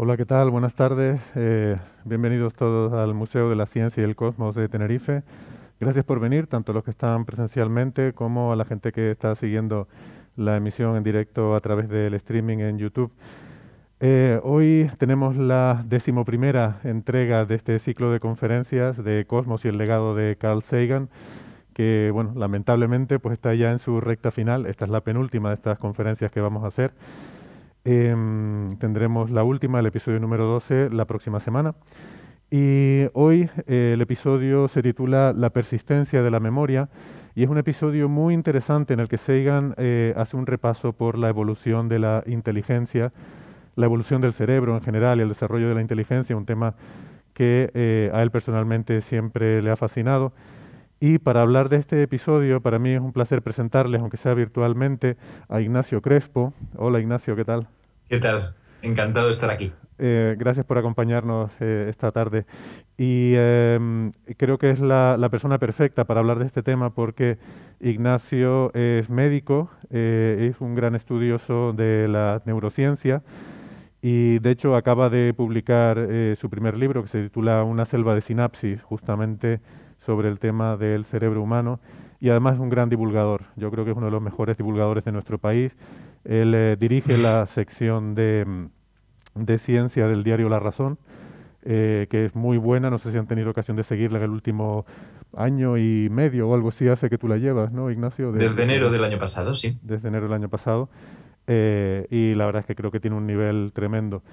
Hola, ¿qué tal? Buenas tardes. Bienvenidos todos al Museo de la Ciencia y el Cosmos de Tenerife. Gracias por venir, tanto los que están presencialmente como a la gente que está siguiendo la emisión en directo a través del streaming en YouTube. Hoy tenemos la 11ª entrega de este ciclo de conferencias de Cosmos y el legado de Carl Sagan, que, bueno, lamentablemente pues está ya en su recta final. Esta es la penúltima de estas conferencias que vamos a hacer. Tendremos la última, el episodio número 12, la próxima semana. Y hoy el episodio se titula La persistencia de la memoria y es un episodio muy interesante en el que Sagan hace un repaso por la evolución de la inteligencia, la evolución del cerebro en general y el desarrollo de la inteligencia, un tema que a él personalmente siempre le ha fascinado. Y para hablar de este episodio, para mí es un placer presentarles, aunque sea virtualmente, a Ignacio Crespo. Hola Ignacio, ¿qué tal? ¿Qué tal? Encantado de estar aquí. Gracias por acompañarnos esta tarde. Y creo que es la persona perfecta para hablar de este tema porque Ignacio es médico, es un gran estudioso de la neurociencia y de hecho acaba de publicar su primer libro que se titula Una selva de sinapsis, justamente sobre el tema del cerebro humano. Y además es un gran divulgador. Yo creo que es uno de los mejores divulgadores de nuestro país. Él dirige la sección de ciencia del diario La Razón, que es muy buena. No sé si han tenido ocasión de seguirla en el último año y medio o algo así hace que tú la llevas, ¿no, Ignacio? Desde enero del año pasado, sí. Desde enero del año pasado. Y la verdad es que creo que tiene un nivel tremendo.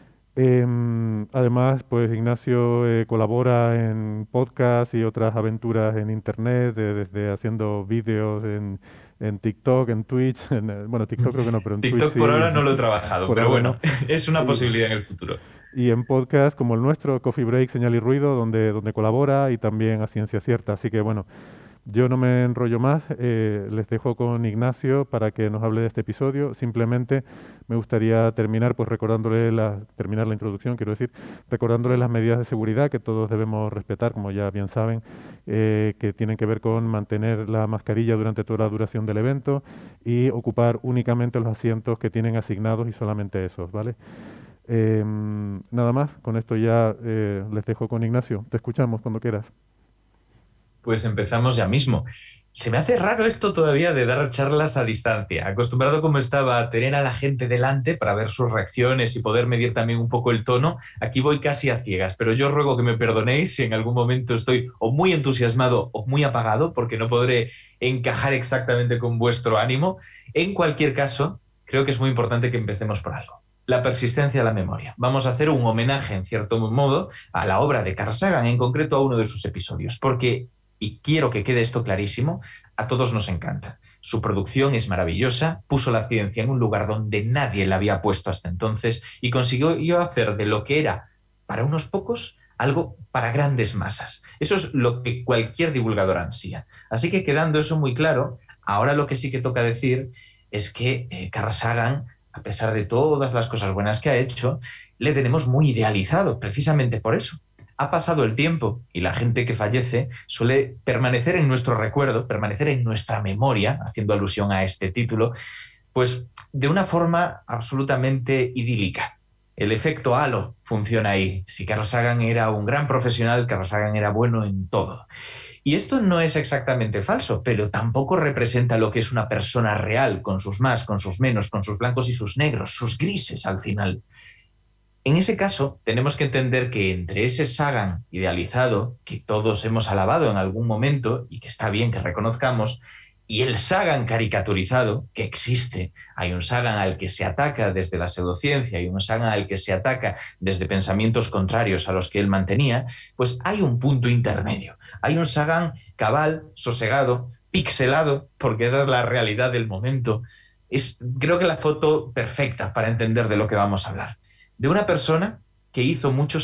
Además, pues Ignacio colabora en podcasts y otras aventuras en internet, desde haciendo vídeos en TikTok, en Twitch, bueno, TikTok creo que no, pero en Twitch TikTok sí, por ahora no lo he trabajado, por pero ahora no. bueno, es una Y, posibilidad en el futuro. y en podcasts como el nuestro, Coffee Break, Señal y Ruido, donde colabora y también a Ciencia Cierta. Así que bueno, yo no me enrollo más, les dejo con Ignacio para que nos hable de este episodio. Simplemente me gustaría terminar, pues terminar la introducción, quiero decir, recordándole las medidas de seguridad que todos debemos respetar, como ya bien saben, que tienen que ver con mantener la mascarilla durante toda la duración del evento y ocupar únicamente los asientos que tienen asignados y solamente esos, ¿vale? Nada más, con esto ya les dejo con Ignacio. Te escuchamos cuando quieras. Pues empezamos ya mismo. Se me hace raro esto todavía de dar charlas a distancia. Acostumbrado como estaba a tener a la gente delante para ver sus reacciones y poder medir también un poco el tono, aquí voy casi a ciegas. Pero yo ruego que me perdonéis si en algún momento estoy o muy entusiasmado o muy apagado, porque no podré encajar exactamente con vuestro ánimo. En cualquier caso, creo que es muy importante que empecemos por algo. La persistencia de la memoria. Vamos a hacer un homenaje, en cierto modo, a la obra de Carl Sagan, en concreto a uno de sus episodios, porque y quiero que quede esto clarísimo, a todos nos encanta. Su producción es maravillosa, puso la ciencia en un lugar donde nadie la había puesto hasta entonces y consiguió hacer de lo que era para unos pocos algo para grandes masas. Eso es lo que cualquier divulgador ansía. Así que quedando eso muy claro, ahora lo que sí que toca decir es que Carl Sagan, a pesar de todas las cosas buenas que ha hecho, le tenemos muy idealizado, precisamente por eso. Ha pasado el tiempo y la gente que fallece suele permanecer en nuestro recuerdo, permanecer en nuestra memoria, haciendo alusión a este título, pues de una forma absolutamente idílica. El efecto halo funciona ahí. Si Carl Sagan era un gran profesional, Carl Sagan era bueno en todo. Y esto no es exactamente falso, pero tampoco representa lo que es una persona real, con sus más, con sus menos, con sus blancos y sus negros, sus grises al final. En ese caso, tenemos que entender que entre ese Sagan idealizado, que todos hemos alabado en algún momento y que está bien que reconozcamos, y el Sagan caricaturizado, que existe, hay un Sagan al que se ataca desde la pseudociencia y un Sagan al que se ataca desde pensamientos contrarios a los que él mantenía, pues hay un punto intermedio. Hay un Sagan cabal, sosegado, pixelado, porque esa es la realidad del momento. Es, creo que la foto perfecta para entender de lo que vamos a hablar de una persona que hizo mucho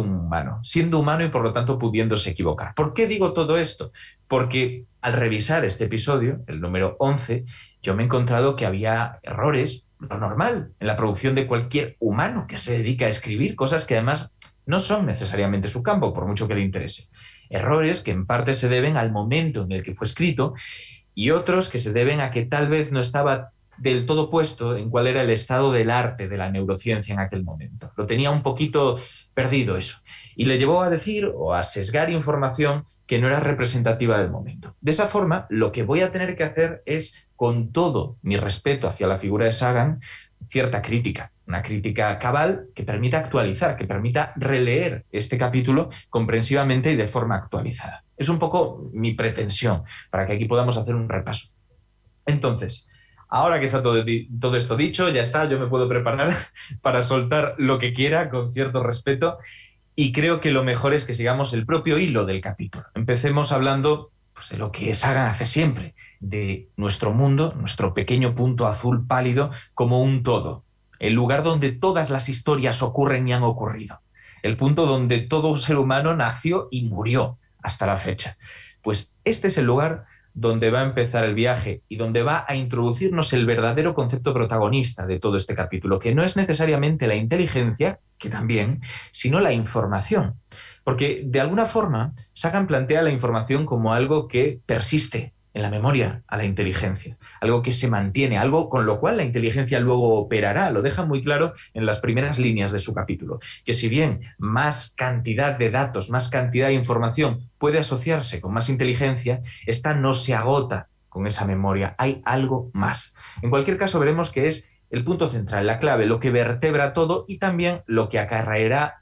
siendo humano y por lo tanto pudiéndose equivocar. ¿Por qué digo todo esto? Porque al revisar este episodio, el número 11, yo me he encontrado que había errores, lo normal, en la producción de cualquier humano que se dedica a escribir, cosas que además no son necesariamente su campo, por mucho que le interese. Errores que en parte se deben al momento en el que fue escrito y otros que se deben a que tal vez no estaba del todo puesto en cuál era el estado del arte de la neurociencia en aquel momento. Lo tenía un poquito perdido eso. Y le llevó a decir o a sesgar información que no era representativa del momento. De esa forma, lo que voy a tener que hacer es, con todo mi respeto hacia la figura de Sagan, cierta crítica, una crítica cabal que permita actualizar, que permita releer este capítulo comprensivamente y de forma actualizada. Es un poco mi pretensión para que aquí podamos hacer un repaso. Entonces, ahora que está todo esto dicho, ya está, yo me puedo preparar para soltar lo que quiera con cierto respeto y creo que lo mejor es que sigamos el propio hilo del capítulo. Empecemos hablando pues, de lo que Sagan hace siempre, de nuestro mundo, nuestro pequeño punto azul pálido como un todo, el lugar donde todas las historias ocurren y han ocurrido, el punto donde todo ser humano nació y murió hasta la fecha. Pues este es el lugar donde va a empezar el viaje y donde va a introducirnos el verdadero concepto protagonista de todo este capítulo, que no es necesariamente la inteligencia, que también, sino la información. Porque de alguna forma Sagan plantea la información como algo que persiste en la memoria a la inteligencia, algo que se mantiene, algo con lo cual la inteligencia luego operará. Lo deja muy claro en las primeras líneas de su capítulo, que si bien más cantidad de datos, más cantidad de información puede asociarse con más inteligencia, esta no se agota con esa memoria, hay algo más. En cualquier caso veremos que es el punto central, la clave, lo que vertebra todo y también lo que acarreará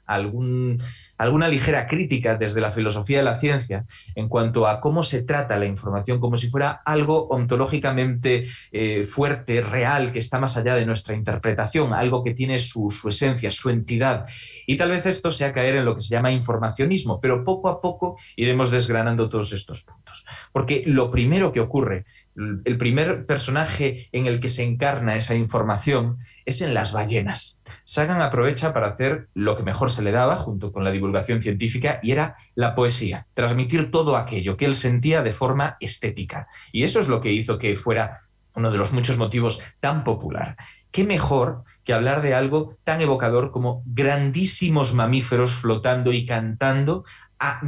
alguna ligera crítica desde la filosofía de la ciencia en cuanto a cómo se trata la información como si fuera algo ontológicamente fuerte, real, que está más allá de nuestra interpretación, algo que tiene su esencia, su entidad. Y tal vez esto sea caer en lo que se llama informacionismo, pero poco a poco iremos desgranando todos estos puntos. Porque lo primero que ocurre, el primer personaje en el que se encarna esa información es en las ballenas. Sagan aprovecha para hacer lo que mejor se le daba junto con la divulgación científica y era la poesía, transmitir todo aquello que él sentía de forma estética. Y eso es lo que hizo que fuera uno de los muchos motivos tan popular. ¿Qué mejor que hablar de algo tan evocador como grandísimos mamíferos flotando y cantando a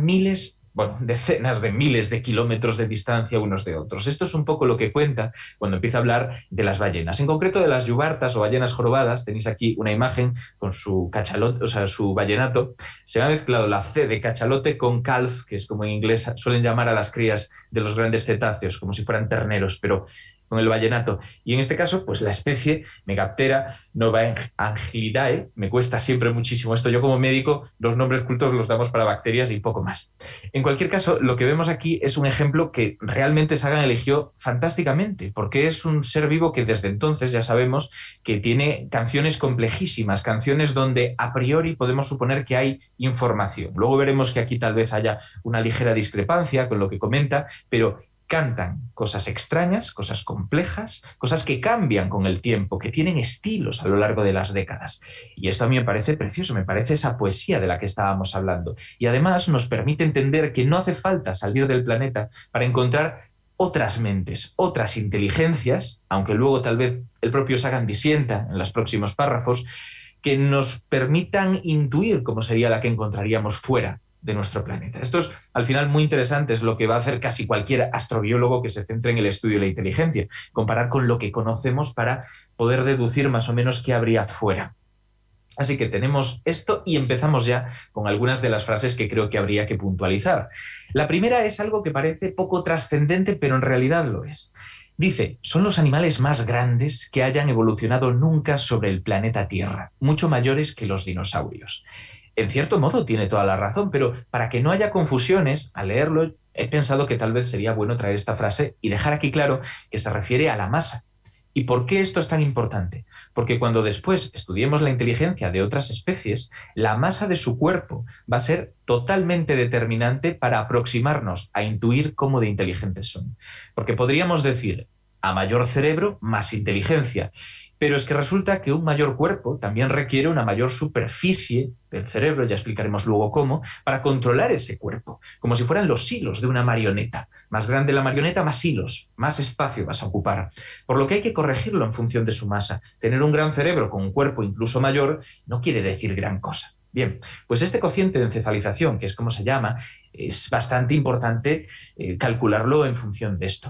decenas de miles de kilómetros de distancia unos de otros? Esto es un poco lo que cuenta cuando empieza a hablar de las ballenas. En concreto de las yubartas o ballenas jorobadas. Tenéis aquí una imagen con su cachalote, o sea, su ballenato. Se ha mezclado la C de cachalote con calf, que es como en inglés suelen llamar a las crías de los grandes cetáceos, como si fueran terneros, pero con el ballenato. Y en este caso, pues la especie Megaptera novaeangelidae, me cuesta siempre muchísimo esto. Yo como médico, los nombres cultos los damos para bacterias y poco más. En cualquier caso, lo que vemos aquí es un ejemplo que realmente Sagan eligió fantásticamente, porque es un ser vivo que desde entonces ya sabemos que tiene canciones complejísimas, canciones donde a priori podemos suponer que hay información. Luego veremos que aquí tal vez haya una ligera discrepancia con lo que comenta, pero cantan cosas extrañas, cosas complejas, cosas que cambian con el tiempo, que tienen estilos a lo largo de las décadas. Y esto a mí me parece precioso, me parece esa poesía de la que estábamos hablando. Y además nos permite entender que no hace falta salir del planeta para encontrar otras mentes, otras inteligencias, aunque luego tal vez el propio Sagan disienta en los próximos párrafos, que nos permitan intuir cómo sería la que encontraríamos fuera de nuestro planeta. Esto es, al final, muy interesante, es lo que va a hacer casi cualquier astrobiólogo que se centre en el estudio de la inteligencia, comparar con lo que conocemos para poder deducir más o menos qué habría fuera. Así que tenemos esto y empezamos ya con algunas de las frases que creo que habría que puntualizar. La primera es algo que parece poco trascendente, pero en realidad lo es. Dice, son los animales más grandes que hayan evolucionado nunca sobre el planeta Tierra, mucho mayores que los dinosaurios. En cierto modo tiene toda la razón, pero para que no haya confusiones, al leerlo he pensado que tal vez sería bueno traer esta frase y dejar aquí claro que se refiere a la masa. ¿Y por qué esto es tan importante? Porque cuando después estudiemos la inteligencia de otras especies, la masa de su cuerpo va a ser totalmente determinante para aproximarnos a intuir cómo de inteligentes son. Porque podríamos decir, a mayor cerebro, más inteligencia. Pero es que resulta que un mayor cuerpo también requiere una mayor superficie del cerebro, ya explicaremos luego cómo, para controlar ese cuerpo, como si fueran los hilos de una marioneta. Más grande la marioneta, más hilos, más espacio vas a ocupar. Por lo que hay que corregirlo en función de su masa. Tener un gran cerebro con un cuerpo incluso mayor no quiere decir gran cosa. Bien, pues este cociente de encefalización, que es como se llama, es bastante importante calcularlo en función de esto.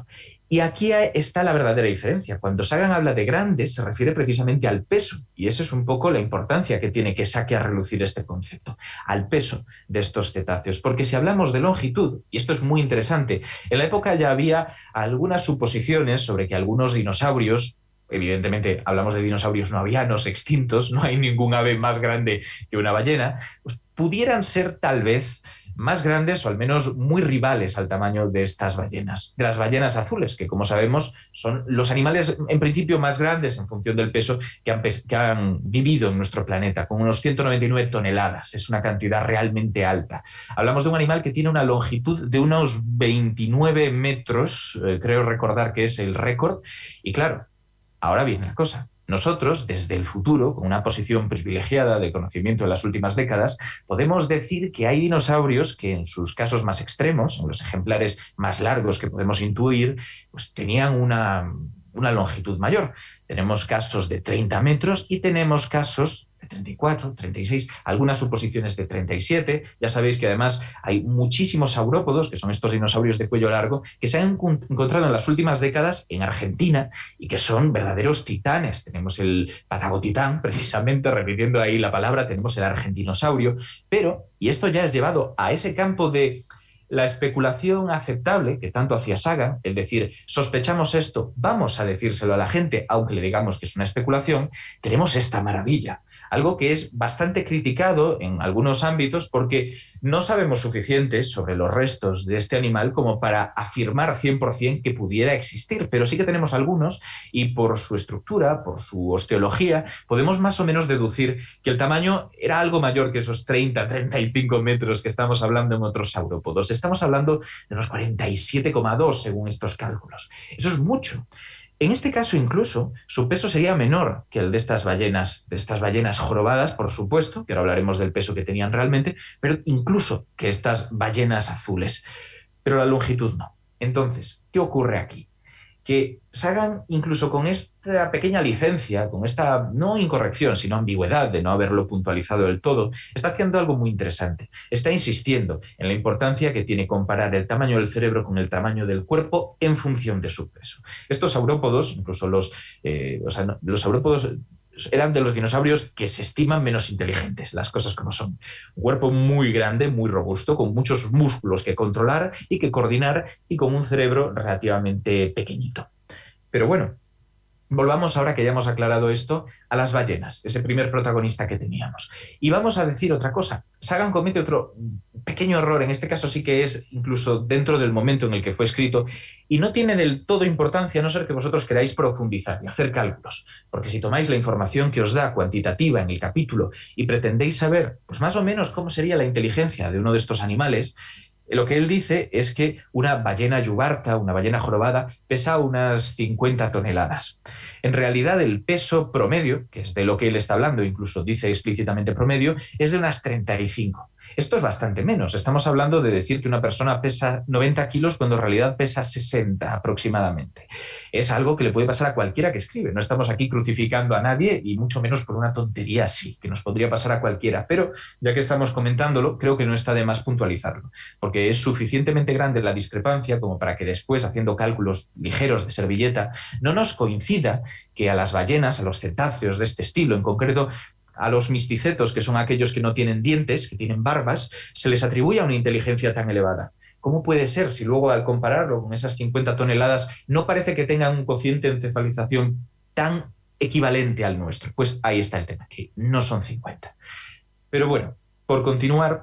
Y aquí está la verdadera diferencia. Cuando Sagan habla de grandes, se refiere precisamente al peso. Y esa es un poco la importancia que tiene que saque a relucir este concepto, al peso de estos cetáceos. Porque si hablamos de longitud, y esto es muy interesante, en la época ya había algunas suposiciones sobre que algunos dinosaurios, evidentemente hablamos de dinosaurios no avianos, extintos, no hay ningún ave más grande que una ballena, pues pudieran ser tal vez más grandes o al menos muy rivales al tamaño de estas ballenas, de las ballenas azules, que como sabemos son los animales en principio más grandes en función del peso que han vivido en nuestro planeta, con unos 199 toneladas, es una cantidad realmente alta. Hablamos de un animal que tiene una longitud de unos 29 metros, creo recordar que es el récord, y claro, ahora viene la cosa. Nosotros, desde el futuro, con una posición privilegiada de conocimiento en las últimas décadas, podemos decir que hay dinosaurios que en sus casos más extremos, en los ejemplares más largos que podemos intuir, pues tenían una longitud mayor. Tenemos casos de 30 metros y tenemos casos de 34, 36, algunas suposiciones de 37. Ya sabéis que además hay muchísimos saurópodos, que son estos dinosaurios de cuello largo, que se han encontrado en las últimas décadas en Argentina y que son verdaderos titanes. Tenemos el patagotitán, precisamente, repitiendo ahí la palabra, tenemos el argentinosaurio, pero, y esto ya es llevado a ese campo de la especulación aceptable que tanto hacía Sagan, es decir, sospechamos esto, vamos a decírselo a la gente, aunque le digamos que es una especulación, tenemos esta maravilla. Algo que es bastante criticado en algunos ámbitos porque no sabemos suficiente sobre los restos de este animal como para afirmar 100% que pudiera existir, pero sí que tenemos algunos y por su estructura, por su osteología, podemos más o menos deducir que el tamaño era algo mayor que esos 30, 35 metros que estamos hablando en otros saurópodos. Estamos hablando de unos 47,2 según estos cálculos. Eso es mucho. En este caso, incluso, su peso sería menor que el de estas ballenas jorobadas, por supuesto, que ahora hablaremos del peso que tenían realmente, pero incluso que estas ballenas azules. Pero la longitud no. Entonces, ¿qué ocurre aquí? Que Sagan, incluso con esta pequeña licencia, con esta no incorrección, sino ambigüedad de no haberlo puntualizado del todo, está haciendo algo muy interesante. Está insistiendo en la importancia que tiene comparar el tamaño del cerebro con el tamaño del cuerpo en función de su peso. Estos saurópodos, incluso los saurópodos eran de los dinosaurios que se estiman menos inteligentes, las cosas como son. Un cuerpo muy grande, muy robusto, con muchos músculos que controlar y que coordinar y con un cerebro relativamente pequeñito. Pero bueno, volvamos ahora que ya hemos aclarado esto a las ballenas, ese primer protagonista que teníamos. Y vamos a decir otra cosa. Sagan comete otro pequeño error, en este caso sí que es incluso dentro del momento en el que fue escrito, y no tiene del todo importancia a no ser que vosotros queráis profundizar y hacer cálculos, porque si tomáis la información que os da cuantitativa en el capítulo y pretendéis saber, pues más o menos cómo sería la inteligencia de uno de estos animales, lo que él dice es que una ballena yubarta, una ballena jorobada, pesa unas 50 toneladas. En realidad, el peso promedio, que es de lo que él está hablando, incluso dice explícitamente promedio, es de unas 35. Esto es bastante menos. Estamos hablando de decir que una persona pesa 90 kilos cuando en realidad pesa 60 aproximadamente. Es algo que le puede pasar a cualquiera que escribe. No estamos aquí crucificando a nadie y mucho menos por una tontería así, que nos podría pasar a cualquiera. Pero ya que estamos comentándolo, creo que no está de más puntualizarlo, porque es suficientemente grande la discrepancia como para que después, haciendo cálculos ligeros de servilleta, no nos coincida que a las ballenas, a los cetáceos de este estilo en concreto, a los misticetos, que son aquellos que no tienen dientes, que tienen barbas, se les atribuye una inteligencia tan elevada. ¿Cómo puede ser si luego al compararlo con esas 50 toneladas no parece que tengan un cociente de encefalización tan equivalente al nuestro? Pues ahí está el tema, que no son 50. Pero bueno, por continuar,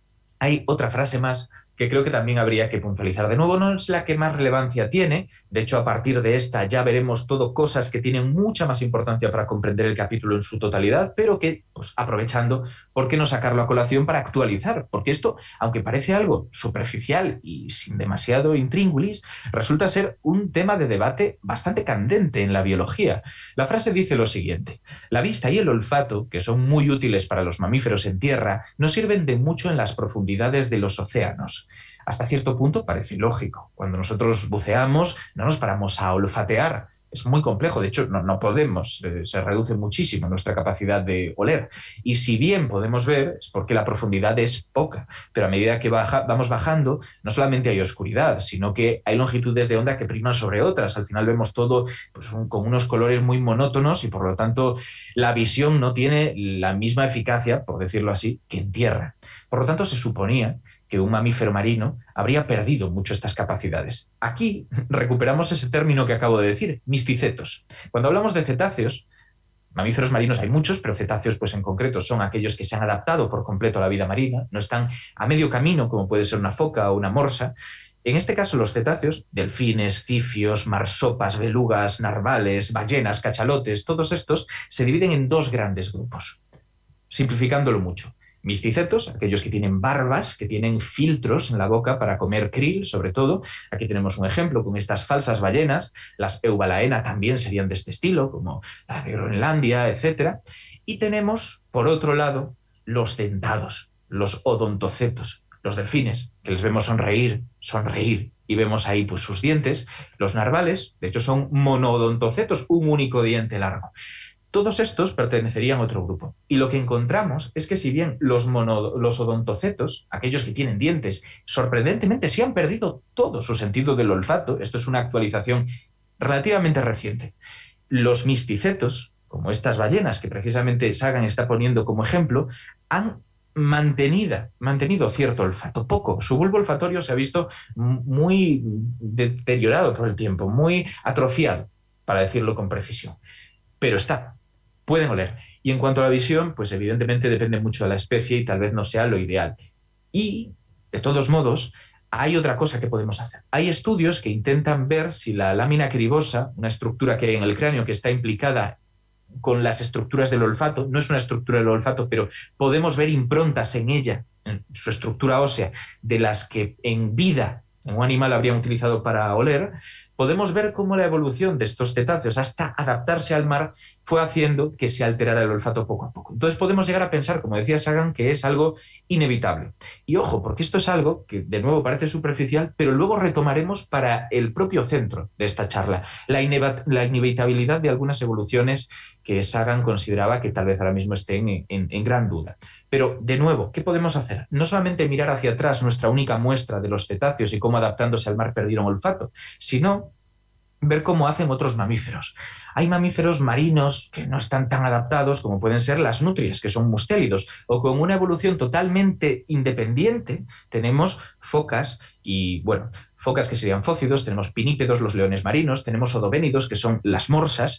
hay otra frase más que creo que también habría que puntualizar. De nuevo, no es la que más relevancia tiene. De hecho, a partir de esta ya veremos todo cosas que tienen mucha más importancia para comprender el capítulo en su totalidad, pero que, pues aprovechando, ¿por qué no sacarlo a colación para actualizar? Porque esto, aunque parece algo superficial y sin demasiado intríngulis, resulta ser un tema de debate bastante candente en la biología. La frase dice lo siguiente: la vista y el olfato, que son muy útiles para los mamíferos en tierra, no sirven de mucho en las profundidades de los océanos. Hasta cierto punto parece lógico. Cuando nosotros buceamos, no nos paramos a olfatear, Es muy complejo, de hecho no podemos, se reduce muchísimo nuestra capacidad de oler. Y si bien podemos ver, es porque la profundidad es poca, pero a medida que vamos bajando, no solamente hay oscuridad, sino que hay longitudes de onda que priman sobre otras. Al final vemos todo pues, con unos colores muy monótonos y por lo tanto la visión no tiene la misma eficacia, por decirlo así, que en tierra. Por lo tanto, se suponía que un mamífero marino habría perdido mucho estas capacidades. Aquí recuperamos ese término que acabo de decir, misticetos. Cuando hablamos de cetáceos, mamíferos marinos hay muchos, pero cetáceos pues en concreto son aquellos que se han adaptado por completo a la vida marina, no están a medio camino como puede ser una foca o una morsa. En este caso los cetáceos, delfines, cifios, marsopas, belugas, narvales, ballenas, cachalotes, todos estos se dividen en dos grandes grupos, simplificándolo mucho. Misticetos, aquellos que tienen barbas, que tienen filtros en la boca para comer krill, sobre todo. Aquí tenemos un ejemplo con estas falsas ballenas. Las eubalaena también serían de este estilo, como la de Groenlandia, etc. Y tenemos, por otro lado, los dentados, los odontocetos, los delfines, que les vemos sonreír, y vemos ahí pues, sus dientes. Los narvales, de hecho, son monoodontocetos, un único diente largo. Todos estos pertenecerían a otro grupo. Y lo que encontramos es que si bien los odontocetos, aquellos que tienen dientes, sorprendentemente sí han perdido todo su sentido del olfato, esto es una actualización relativamente reciente, los misticetos, como estas ballenas que precisamente Sagan está poniendo como ejemplo, han mantenido cierto olfato, poco. Su bulbo olfatorio se ha visto muy deteriorado por el tiempo, muy atrofiado, para decirlo con precisión. Pero está. Pueden oler. Y en cuanto a la visión, pues evidentemente depende mucho de la especie y tal vez no sea lo ideal. Y, de todos modos, hay otra cosa que podemos hacer. Hay estudios que intentan ver si la lámina cribosa, una estructura que hay en el cráneo que está implicada con las estructuras del olfato, no es una estructura del olfato, pero podemos ver improntas en ella, en su estructura ósea, de las que en vida en un animal habrían utilizado para oler. Podemos ver cómo la evolución de estos cetáceos hasta adaptarse al mar fue haciendo que se alterara el olfato poco a poco. Entonces podemos llegar a pensar, como decía Sagan, que es algo inevitable. Y ojo, porque esto es algo que de nuevo parece superficial, pero luego retomaremos para el propio centro de esta charla, la inevitabilidad de algunas evoluciones que Sagan consideraba que tal vez ahora mismo estén en gran duda. Pero, de nuevo, ¿qué podemos hacer? No solamente mirar hacia atrás nuestra única muestra de los cetáceos y cómo adaptándose al mar perdieron olfato, sino ver cómo hacen otros mamíferos. Hay mamíferos marinos que no están tan adaptados como pueden ser las nutrias, que son mustélidos, o con una evolución totalmente independiente tenemos focas y, bueno, focas que serían fócidos, tenemos pinípedos, los leones marinos, tenemos odovénidos, que son las morsas,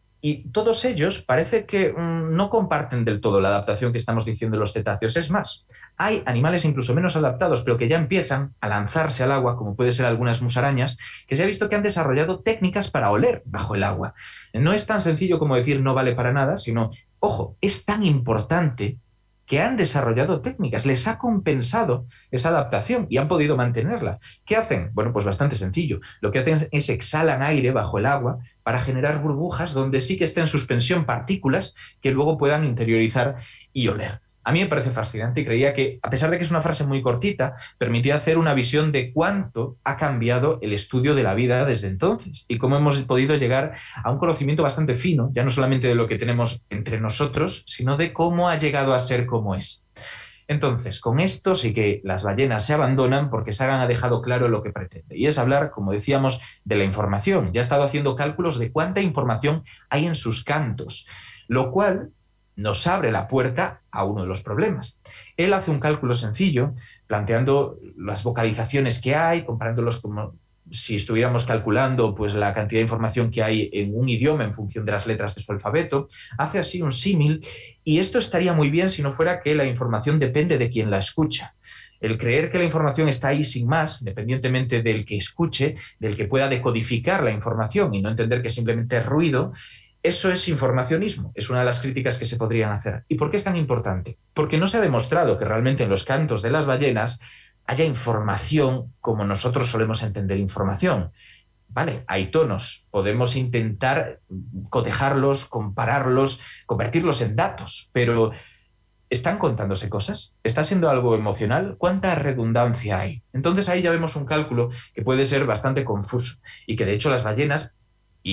y todos ellos parece que no comparten del todo la adaptación que estamos diciendo de los cetáceos. Es más, hay animales incluso menos adaptados, pero que ya empiezan a lanzarse al agua, como puede ser algunas musarañas, que se ha visto que han desarrollado técnicas para oler bajo el agua. No es tan sencillo como decir no vale para nada, sino, ojo, es tan importante que han desarrollado técnicas, les ha compensado esa adaptación y han podido mantenerla. ¿Qué hacen? Bueno, pues bastante sencillo. Lo que hacen es exhalan aire bajo el agua para generar burbujas donde sí que estén en suspensión partículas que luego puedan interiorizar y oler. A mí me parece fascinante y creía que, a pesar de que es una frase muy cortita, permitía hacer una visión de cuánto ha cambiado el estudio de la vida desde entonces y cómo hemos podido llegar a un conocimiento bastante fino, ya no solamente de lo que tenemos entre nosotros, sino de cómo ha llegado a ser como es. Entonces, con esto sí que las ballenas se abandonan porque Sagan ha dejado claro lo que pretende, y es hablar, como decíamos, de la información. Ya ha estado haciendo cálculos de cuánta información hay en sus cantos, lo cual nos abre la puerta a uno de los problemas. Él hace un cálculo sencillo, planteando las vocalizaciones que hay, comparándolos como si estuviéramos calculando pues, la cantidad de información que hay en un idioma en función de las letras de su alfabeto. Hace así un símil, y esto estaría muy bien si no fuera que la información depende de quien la escucha. El creer que la información está ahí sin más, independientemente del que escuche, del que pueda decodificar la información y no entender que simplemente es ruido, eso es informacionismo, es una de las críticas que se podrían hacer. ¿Y por qué es tan importante? Porque no se ha demostrado que realmente en los cantos de las ballenas haya información como nosotros solemos entender información. Vale, hay tonos, podemos intentar cotejarlos, compararlos, convertirlos en datos, pero ¿están contándose cosas? ¿Está siendo algo emocional? ¿Cuánta redundancia hay? Entonces ahí ya vemos un cálculo que puede ser bastante confuso y que de hecho las ballenas, y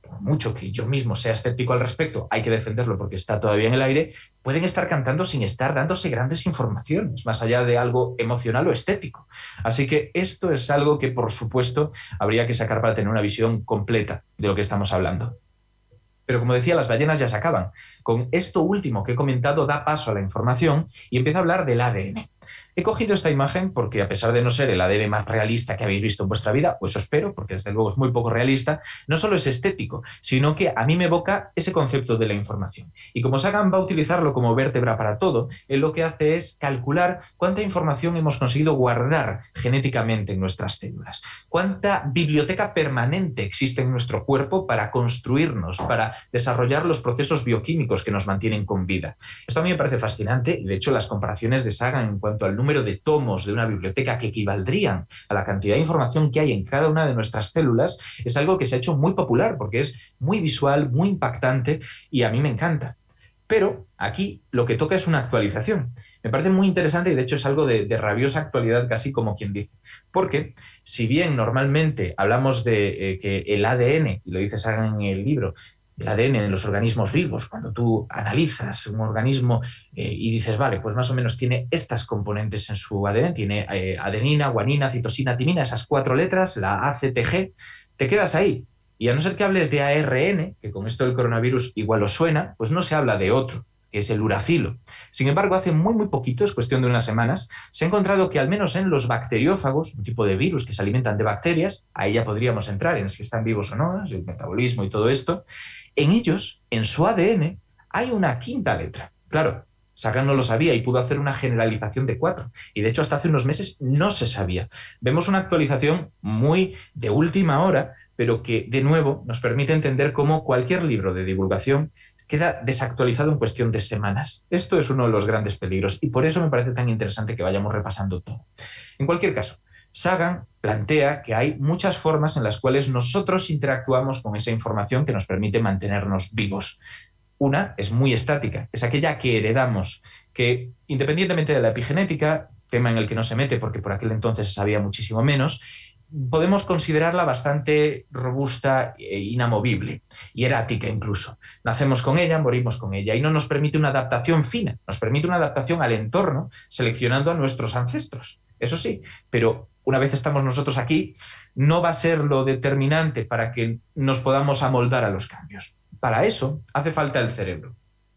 por mucho que yo mismo sea escéptico al respecto, hay que defenderlo porque está todavía en el aire, pueden estar cantando sin estar dándose grandes informaciones, más allá de algo emocional o estético. Así que esto es algo que, por supuesto, habría que sacar para tener una visión completa de lo que estamos hablando. Pero como decía, las ballenas ya se acaban. Con esto último que he comentado da paso a la información y empieza a hablar del ADN. He cogido esta imagen porque, a pesar de no ser el ADN más realista que habéis visto en vuestra vida, pues eso espero, porque desde luego es muy poco realista, no solo es estético, sino que a mí me evoca ese concepto de la información. Y como Sagan va a utilizarlo como vértebra para todo, él lo que hace es calcular cuánta información hemos conseguido guardar genéticamente en nuestras células, cuánta biblioteca permanente existe en nuestro cuerpo para construirnos, para desarrollar los procesos bioquímicos que nos mantienen con vida. Esto a mí me parece fascinante y, de hecho, las comparaciones de Sagan en cuanto al número de tomos de una biblioteca que equivaldrían a la cantidad de información que hay en cada una de nuestras células es algo que se ha hecho muy popular porque es muy visual, muy impactante y a mí me encanta. Pero aquí lo que toca es una actualización. Me parece muy interesante y de hecho es algo de rabiosa actualidad, casi como quien dice. Porque si bien normalmente hablamos de que el ADN, y lo dice Sagan en el libro, el ADN en los organismos vivos, cuando tú analizas un organismo y dices, vale, pues más o menos tiene estas componentes en su ADN, tiene adenina, guanina, citosina, timina, esas 4 letras, la A, C, T, G, te quedas ahí. Y a no ser que hables de ARN, que con esto del coronavirus igual os suena, pues no se habla de otro, que es el uracilo. Sin embargo, hace muy poquito, es cuestión de unas semanas, se ha encontrado que al menos en los bacteriófagos, un tipo de virus que se alimentan de bacterias, ahí ya podríamos entrar en si están vivos o no, el metabolismo y todo esto, en ellos, en su ADN, hay una 5ª letra. Claro, Sagan no lo sabía y pudo hacer una generalización de 4. Y de hecho, hasta hace unos meses no se sabía. Vemos una actualización muy de última hora, pero que, de nuevo, nos permite entender cómo cualquier libro de divulgación queda desactualizado en cuestión de semanas. Esto es uno de los grandes peligros y por eso me parece tan interesante que vayamos repasando todo. En cualquier caso, Sagan plantea que hay muchas formas en las cuales nosotros interactuamos con esa información que nos permite mantenernos vivos. Una es muy estática, es aquella que heredamos, que independientemente de la epigenética, tema en el que no se mete porque por aquel entonces se sabía muchísimo menos, podemos considerarla bastante robusta e inamovible, hierática incluso. Nacemos con ella, morimos con ella y no nos permite una adaptación fina, nos permite una adaptación al entorno seleccionando a nuestros ancestros. Eso sí, pero una vez estamos nosotros aquí, no va a ser lo determinante para que nos podamos amoldar a los cambios. Para eso hace falta el cerebro.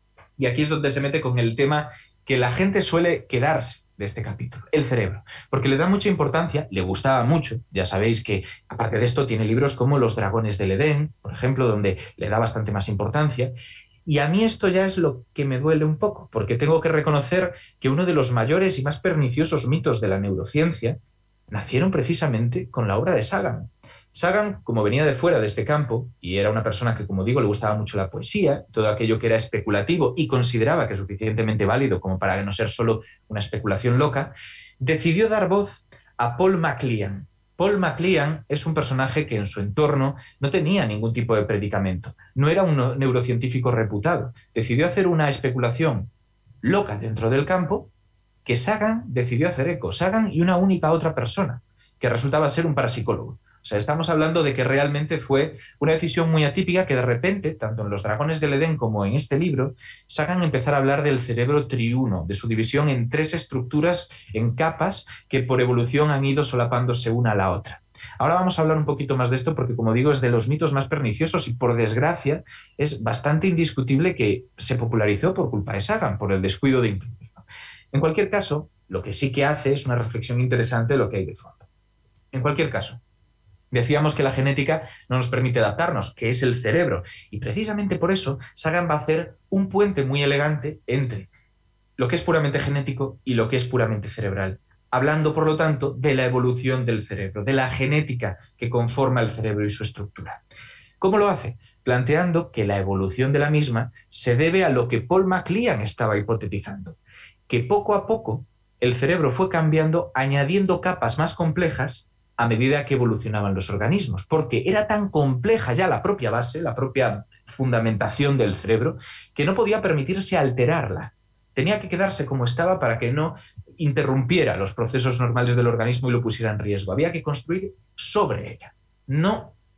Y aquí es donde se mete con el tema que la gente suele quedarse de este capítulo, el cerebro, porque le da mucha importancia, le gustaba mucho, ya sabéis que aparte de esto tiene libros como Los dragones del Edén, por ejemplo, donde le da bastante más importancia, y a mí esto ya es lo que me duele un poco, porque tengo que reconocer que uno de los mayores y más perniciosos mitos de la neurociencia nacieron precisamente con la obra de Sagan. Sagan, como venía de fuera de este campo, y era una persona que, como digo, le gustaba mucho la poesía, todo aquello que era especulativo y consideraba que suficientemente válido como para no ser solo una especulación loca, decidió dar voz a Paul MacLean. Paul MacLean es un personaje que en su entorno no tenía ningún tipo de predicamento, no era un neurocientífico reputado, decidió hacer una especulación loca dentro del campo que Sagan decidió hacer eco, Sagan y una única otra persona, que resultaba ser un parapsicólogo. O sea, estamos hablando de que realmente fue una decisión muy atípica que de repente, tanto en Los dragones del Edén como en este libro, Sagan empezar a hablar del cerebro triuno, de su división en 3 estructuras, en capas, que por evolución han ido solapándose una a la otra. Ahora vamos a hablar un poquito más de esto porque, como digo, es de los mitos más perniciosos y, por desgracia, es bastante indiscutible que se popularizó por culpa de Sagan, por el descuido de imprimirlo. En cualquier caso, lo que sí que hace es una reflexión interesante de lo que hay de fondo. En cualquier caso, decíamos que la genética no nos permite adaptarnos, que es el cerebro. Y precisamente por eso Sagan va a hacer un puente muy elegante entre lo que es puramente genético y lo que es puramente cerebral, hablando, por lo tanto, de la evolución del cerebro, de la genética que conforma el cerebro y su estructura. ¿Cómo lo hace? Planteando que la evolución de la misma se debe a lo que Paul MacLean estaba hipotetizando, que poco a poco el cerebro fue cambiando, añadiendo capas más complejas a medida que evolucionaban los organismos, porque era tan compleja ya la propia base, la propia fundamentación del cerebro, que no podía permitirse alterarla. Tenía que quedarse como estaba para que no interrumpiera los procesos normales del organismo y lo pusiera en riesgo. Había que construir sobre ella, no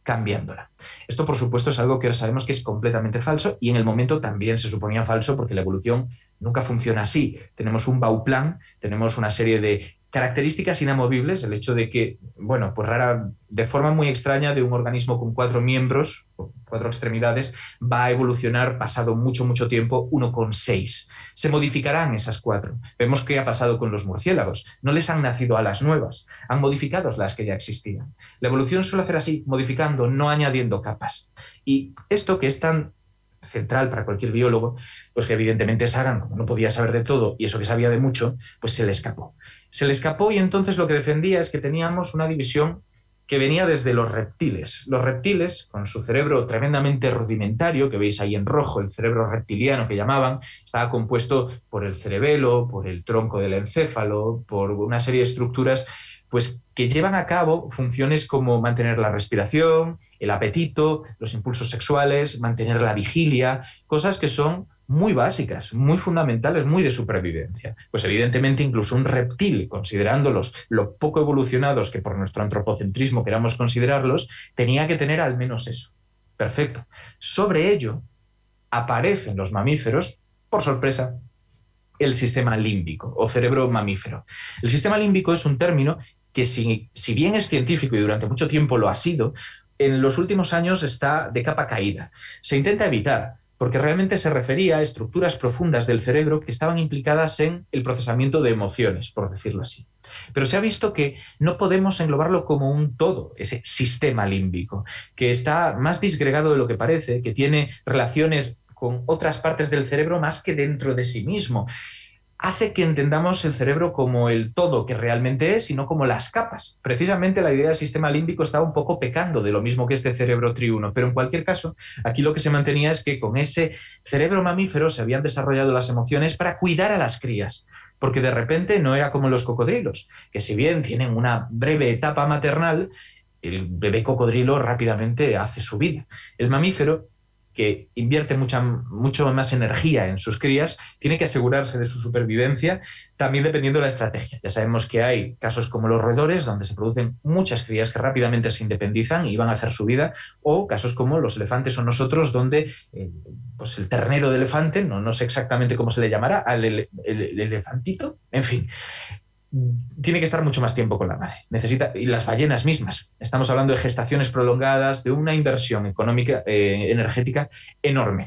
cambiándola. Esto, por supuesto, es algo que ahora sabemos que es completamente falso y en el momento también se suponía falso porque la evolución nunca funciona así. Tenemos un Bauplan, tenemos una serie de características inamovibles, el hecho de que, bueno, pues de forma muy extraña, de un organismo con 4 miembros, 4 extremidades, va a evolucionar pasado mucho, mucho tiempo, uno con 6. Se modificarán esas 4. Vemos qué ha pasado con los murciélagos. No les han nacido alas nuevas, han modificado las que ya existían. La evolución suele hacer así, modificando, no añadiendo capas. Y esto que es tan central para cualquier biólogo, pues que evidentemente Sagan, como no podía saber de todo y eso que sabía de mucho, pues se le escapó. Se le escapó y entonces lo que defendía es que teníamos una división que venía desde los reptiles. Los reptiles, con su cerebro tremendamente rudimentario, que veis ahí en rojo, el cerebro reptiliano que llamaban, estaba compuesto por el cerebelo, por el tronco del encéfalo, por una serie de estructuras pues, que llevan a cabo funciones como mantener la respiración, el apetito, los impulsos sexuales, mantener la vigilia, cosas que son muy básicas, muy fundamentales, muy de supervivencia. Pues evidentemente incluso un reptil, considerándolos lo poco evolucionados que por nuestro antropocentrismo queramos considerarlos, tenía que tener al menos eso. Perfecto. Sobre ello aparecen los mamíferos, por sorpresa, el sistema límbico o cerebro mamífero. El sistema límbico es un término que si bien es científico y durante mucho tiempo lo ha sido, en los últimos años está de capa caída. Se intenta evitar, porque realmente se refería a estructuras profundas del cerebro que estaban implicadas en el procesamiento de emociones, por decirlo así. Pero se ha visto que no podemos englobarlo como un todo, ese sistema límbico, que está más disgregado de lo que parece, que tiene relaciones con otras partes del cerebro más que dentro de sí mismo. Hace que entendamos el cerebro como el todo que realmente es y no como las capas. Precisamente la idea del sistema límbico estaba un poco pecando de lo mismo que este cerebro triuno, pero en cualquier caso, aquí lo que se mantenía es que con ese cerebro mamífero se habían desarrollado las emociones para cuidar a las crías, porque de repente no era como los cocodrilos, que si bien tienen una breve etapa maternal, el bebé cocodrilo rápidamente hace su vida. El mamífero, que invierte mucho más energía en sus crías, tiene que asegurarse de su supervivencia, también dependiendo de la estrategia. Ya sabemos que hay casos como los roedores, donde se producen muchas crías que rápidamente se independizan y van a hacer su vida, o casos como los elefantes o nosotros, donde pues el ternero de elefante, no sé exactamente cómo se le llamará, al elefantito, en fin, tiene que estar mucho más tiempo con la madre. Y las ballenas mismas. Estamos hablando de gestaciones prolongadas, de una inversión económica, energética enorme.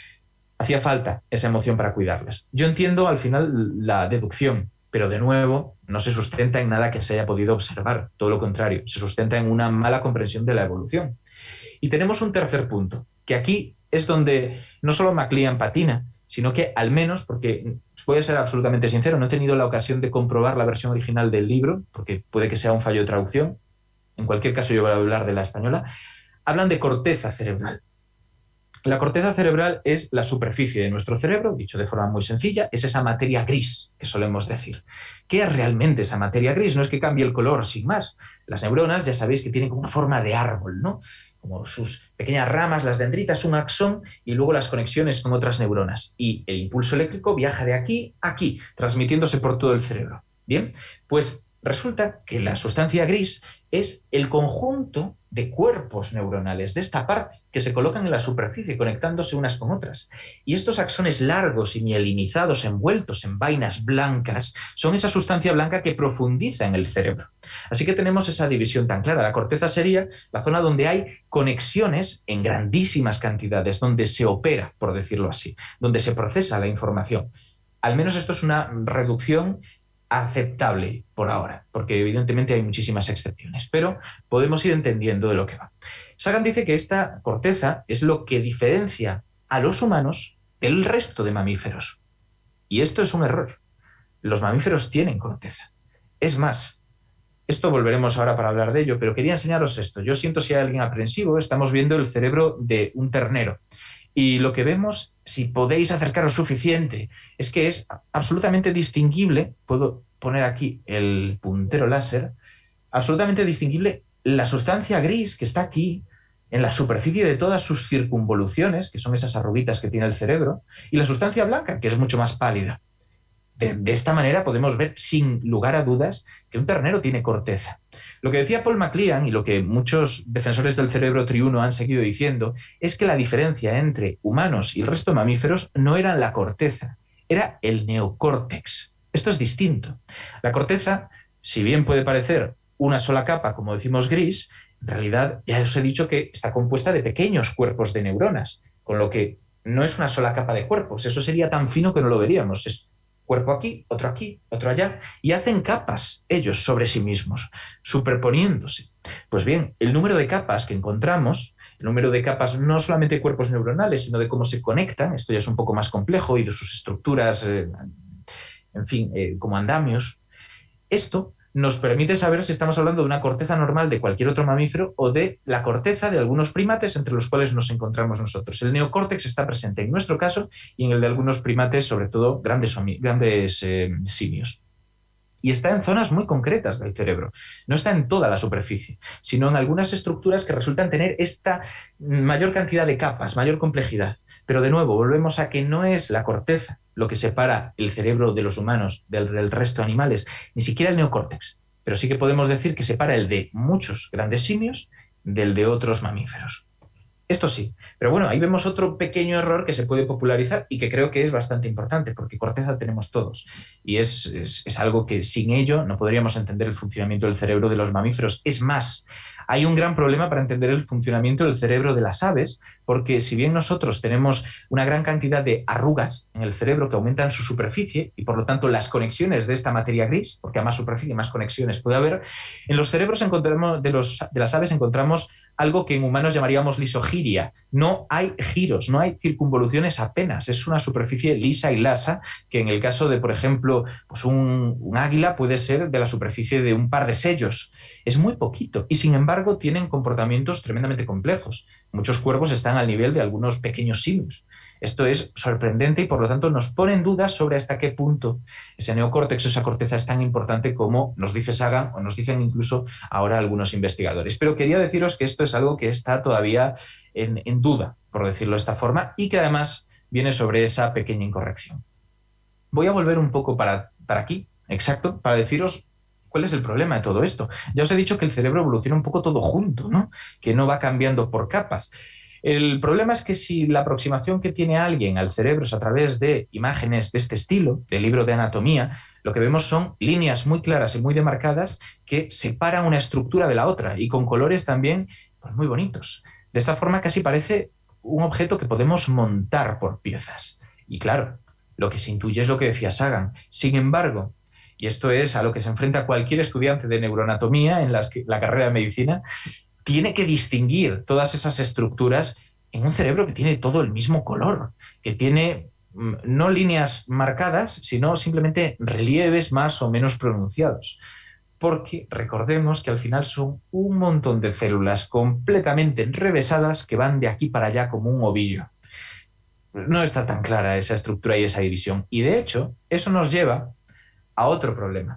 Hacía falta esa emoción para cuidarlas. Yo entiendo al final la deducción, pero de nuevo no se sustenta en nada que se haya podido observar. Todo lo contrario, se sustenta en una mala comprensión de la evolución. Y tenemos un tercer punto, que aquí es donde no solo MacLean patina, sino que al menos, porque voy a ser absolutamente sincero, no he tenido la ocasión de comprobar la versión original del libro, porque puede que sea un fallo de traducción, en cualquier caso yo voy a hablar de la española, hablan de corteza cerebral. La corteza cerebral es la superficie de nuestro cerebro, dicho de forma muy sencilla, es esa materia gris que solemos decir. ¿Qué es realmente esa materia gris? No es que cambie el color sin más. Las neuronas ya sabéis que tienen como una forma de árbol, ¿no? Como sus pequeñas ramas, las dendritas, un axón y luego las conexiones con otras neuronas. Y el impulso eléctrico viaja de aquí a aquí, transmitiéndose por todo el cerebro. Bien, pues resulta que la sustancia gris es el conjunto de cuerpos neuronales de esta parte que se colocan en la superficie conectándose unas con otras. Y estos axones largos y mielinizados envueltos en vainas blancas son esa sustancia blanca que profundiza en el cerebro. Así que tenemos esa división tan clara. La corteza sería la zona donde hay conexiones en grandísimas cantidades, donde se opera, por decirlo así, donde se procesa la información. Al menos esto es una reducción aceptable por ahora, porque evidentemente hay muchísimas excepciones, pero podemos ir entendiendo de lo que va. Sagan dice que esta corteza es lo que diferencia a los humanos del resto de mamíferos. Y esto es un error. Los mamíferos tienen corteza. Es más, esto volveremos ahora para hablar de ello, pero quería enseñaros esto. Yo siento si hay alguien aprensivo, estamos viendo el cerebro de un ternero. Y lo que vemos, si podéis acercaros suficiente, es que es absolutamente distinguible, puedo poner aquí el puntero láser, absolutamente distinguible la sustancia gris que está aquí, en la superficie de todas sus circunvoluciones, que son esas arruguitas que tiene el cerebro, y la sustancia blanca, que es mucho más pálida. De esta manera podemos ver sin lugar a dudas que un ternero tiene corteza. Lo que decía Paul MacLean y lo que muchos defensores del cerebro triuno han seguido diciendo es que la diferencia entre humanos y el resto de mamíferos no era la corteza, era el neocórtex. Esto es distinto. La corteza, si bien puede parecer una sola capa, como decimos gris, en realidad ya os he dicho que está compuesta de pequeños cuerpos de neuronas, con lo que no es una sola capa de cuerpos. Eso sería tan fino que no lo veríamos. Es cuerpo aquí, otro allá, y hacen capas ellos sobre sí mismos, superponiéndose. Pues bien, el número de capas que encontramos, el número de capas no solamente de cuerpos neuronales, sino de cómo se conectan, esto ya es un poco más complejo, y de sus estructuras, en fin, como andamios, esto nos permite saber si estamos hablando de una corteza normal de cualquier otro mamífero o de la corteza de algunos primates entre los cuales nos encontramos nosotros. El neocórtex está presente en nuestro caso y en el de algunos primates, sobre todo grandes simios. Y está en zonas muy concretas del cerebro. No está en toda la superficie, sino en algunas estructuras que resultan tener esta mayor cantidad de capas, mayor complejidad. Pero de nuevo, volvemos a que no es la corteza lo que separa el cerebro de los humanos del resto de animales, ni siquiera el neocórtex. Pero sí que podemos decir que separa el de muchos grandes simios del de otros mamíferos. Esto sí. Pero bueno, ahí vemos otro pequeño error que se puede popularizar y que creo que es bastante importante, porque corteza tenemos todos. Y es algo que sin ello no podríamos entender el funcionamiento del cerebro de los mamíferos. Es más, hay un gran problema para entender el funcionamiento del cerebro de las aves, porque si bien nosotros tenemos una gran cantidad de arrugas en el cerebro que aumentan su superficie y por lo tanto las conexiones de esta materia gris, porque a más superficie más conexiones puede haber, en los cerebros de las aves encontramos algo que en humanos llamaríamos lisogiria. No hay giros, no hay circunvoluciones apenas, es una superficie lisa y lasa que en el caso de, por ejemplo, pues un águila puede ser de la superficie de un par de sellos. Es muy poquito y sin embargo tienen comportamientos tremendamente complejos. Muchos cuervos están al nivel de algunos pequeños simios. Esto es sorprendente y por lo tanto nos pone en dudas sobre hasta qué punto ese neocórtex, esa corteza es tan importante como nos dice Sagan o nos dicen incluso ahora algunos investigadores. Pero quería deciros que esto es algo que está todavía en duda, por decirlo de esta forma, y que además viene sobre esa pequeña incorrección. Voy a volver un poco para aquí, exacto, para deciros ¿cuál es el problema de todo esto? Ya os he dicho que el cerebro evoluciona un poco todo junto, ¿no? Que no va cambiando por capas. El problema es que si la aproximación que tiene alguien al cerebro es a través de imágenes de este estilo, de libro de anatomía, lo que vemos son líneas muy claras y muy demarcadas que separan una estructura de la otra y con colores también pues, muy bonitos. De esta forma casi parece un objeto que podemos montar por piezas. Y claro, lo que se intuye es lo que decía Sagan. Sin embargo, y esto es a lo que se enfrenta cualquier estudiante de neuroanatomía en la carrera de medicina, tiene que distinguir todas esas estructuras en un cerebro que tiene todo el mismo color, que tiene no líneas marcadas, sino simplemente relieves más o menos pronunciados. Porque recordemos que al final son un montón de células completamente enrevesadas que van de aquí para allá como un ovillo. No está tan clara esa estructura y esa división. Y de hecho, eso nos lleva a otro problema.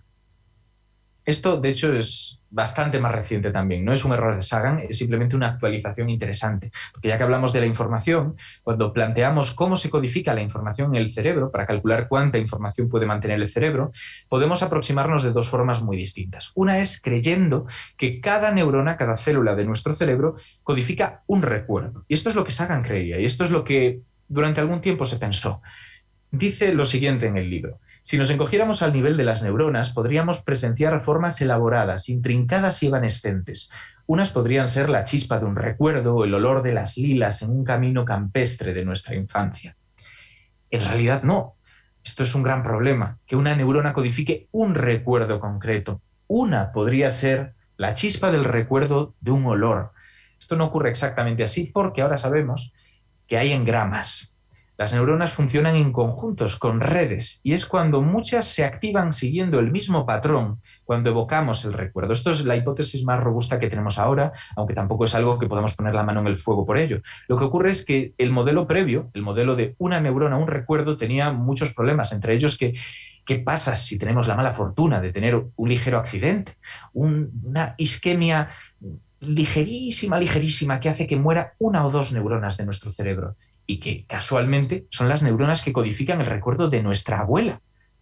Esto, de hecho, es bastante más reciente también. No es un error de Sagan, es simplemente una actualización interesante. Porque ya que hablamos de la información, cuando planteamos cómo se codifica la información en el cerebro, para calcular cuánta información puede mantener el cerebro, podemos aproximarnos de dos formas muy distintas. Una es creyendo que cada neurona, cada célula de nuestro cerebro, codifica un recuerdo. Y esto es lo que Sagan creía, y esto es lo que durante algún tiempo se pensó. Dice lo siguiente en el libro. Si nos encogiéramos al nivel de las neuronas, podríamos presenciar formas elaboradas, intrincadas y evanescentes. Unas podrían ser la chispa de un recuerdo o el olor de las lilas en un camino campestre de nuestra infancia. En realidad no. Esto es un gran problema, que una neurona codifique un recuerdo concreto. Una podría ser la chispa del recuerdo de un olor. Esto no ocurre exactamente así porque ahora sabemos que hay engramas. Las neuronas funcionan en conjuntos, con redes, y es cuando muchas se activan siguiendo el mismo patrón cuando evocamos el recuerdo. Esto es la hipótesis más robusta que tenemos ahora, aunque tampoco es algo que podamos poner la mano en el fuego por ello. Lo que ocurre es que el modelo previo, el modelo de una neurona, un recuerdo, tenía muchos problemas, entre ellos que ¿qué pasa si tenemos la mala fortuna de tener un ligero accidente? Una isquemia ligerísima, ligerísima, que hace que muera una o dos neuronas de nuestro cerebro. Y que casualmente son las neuronas que codifican el recuerdo de nuestra abuela.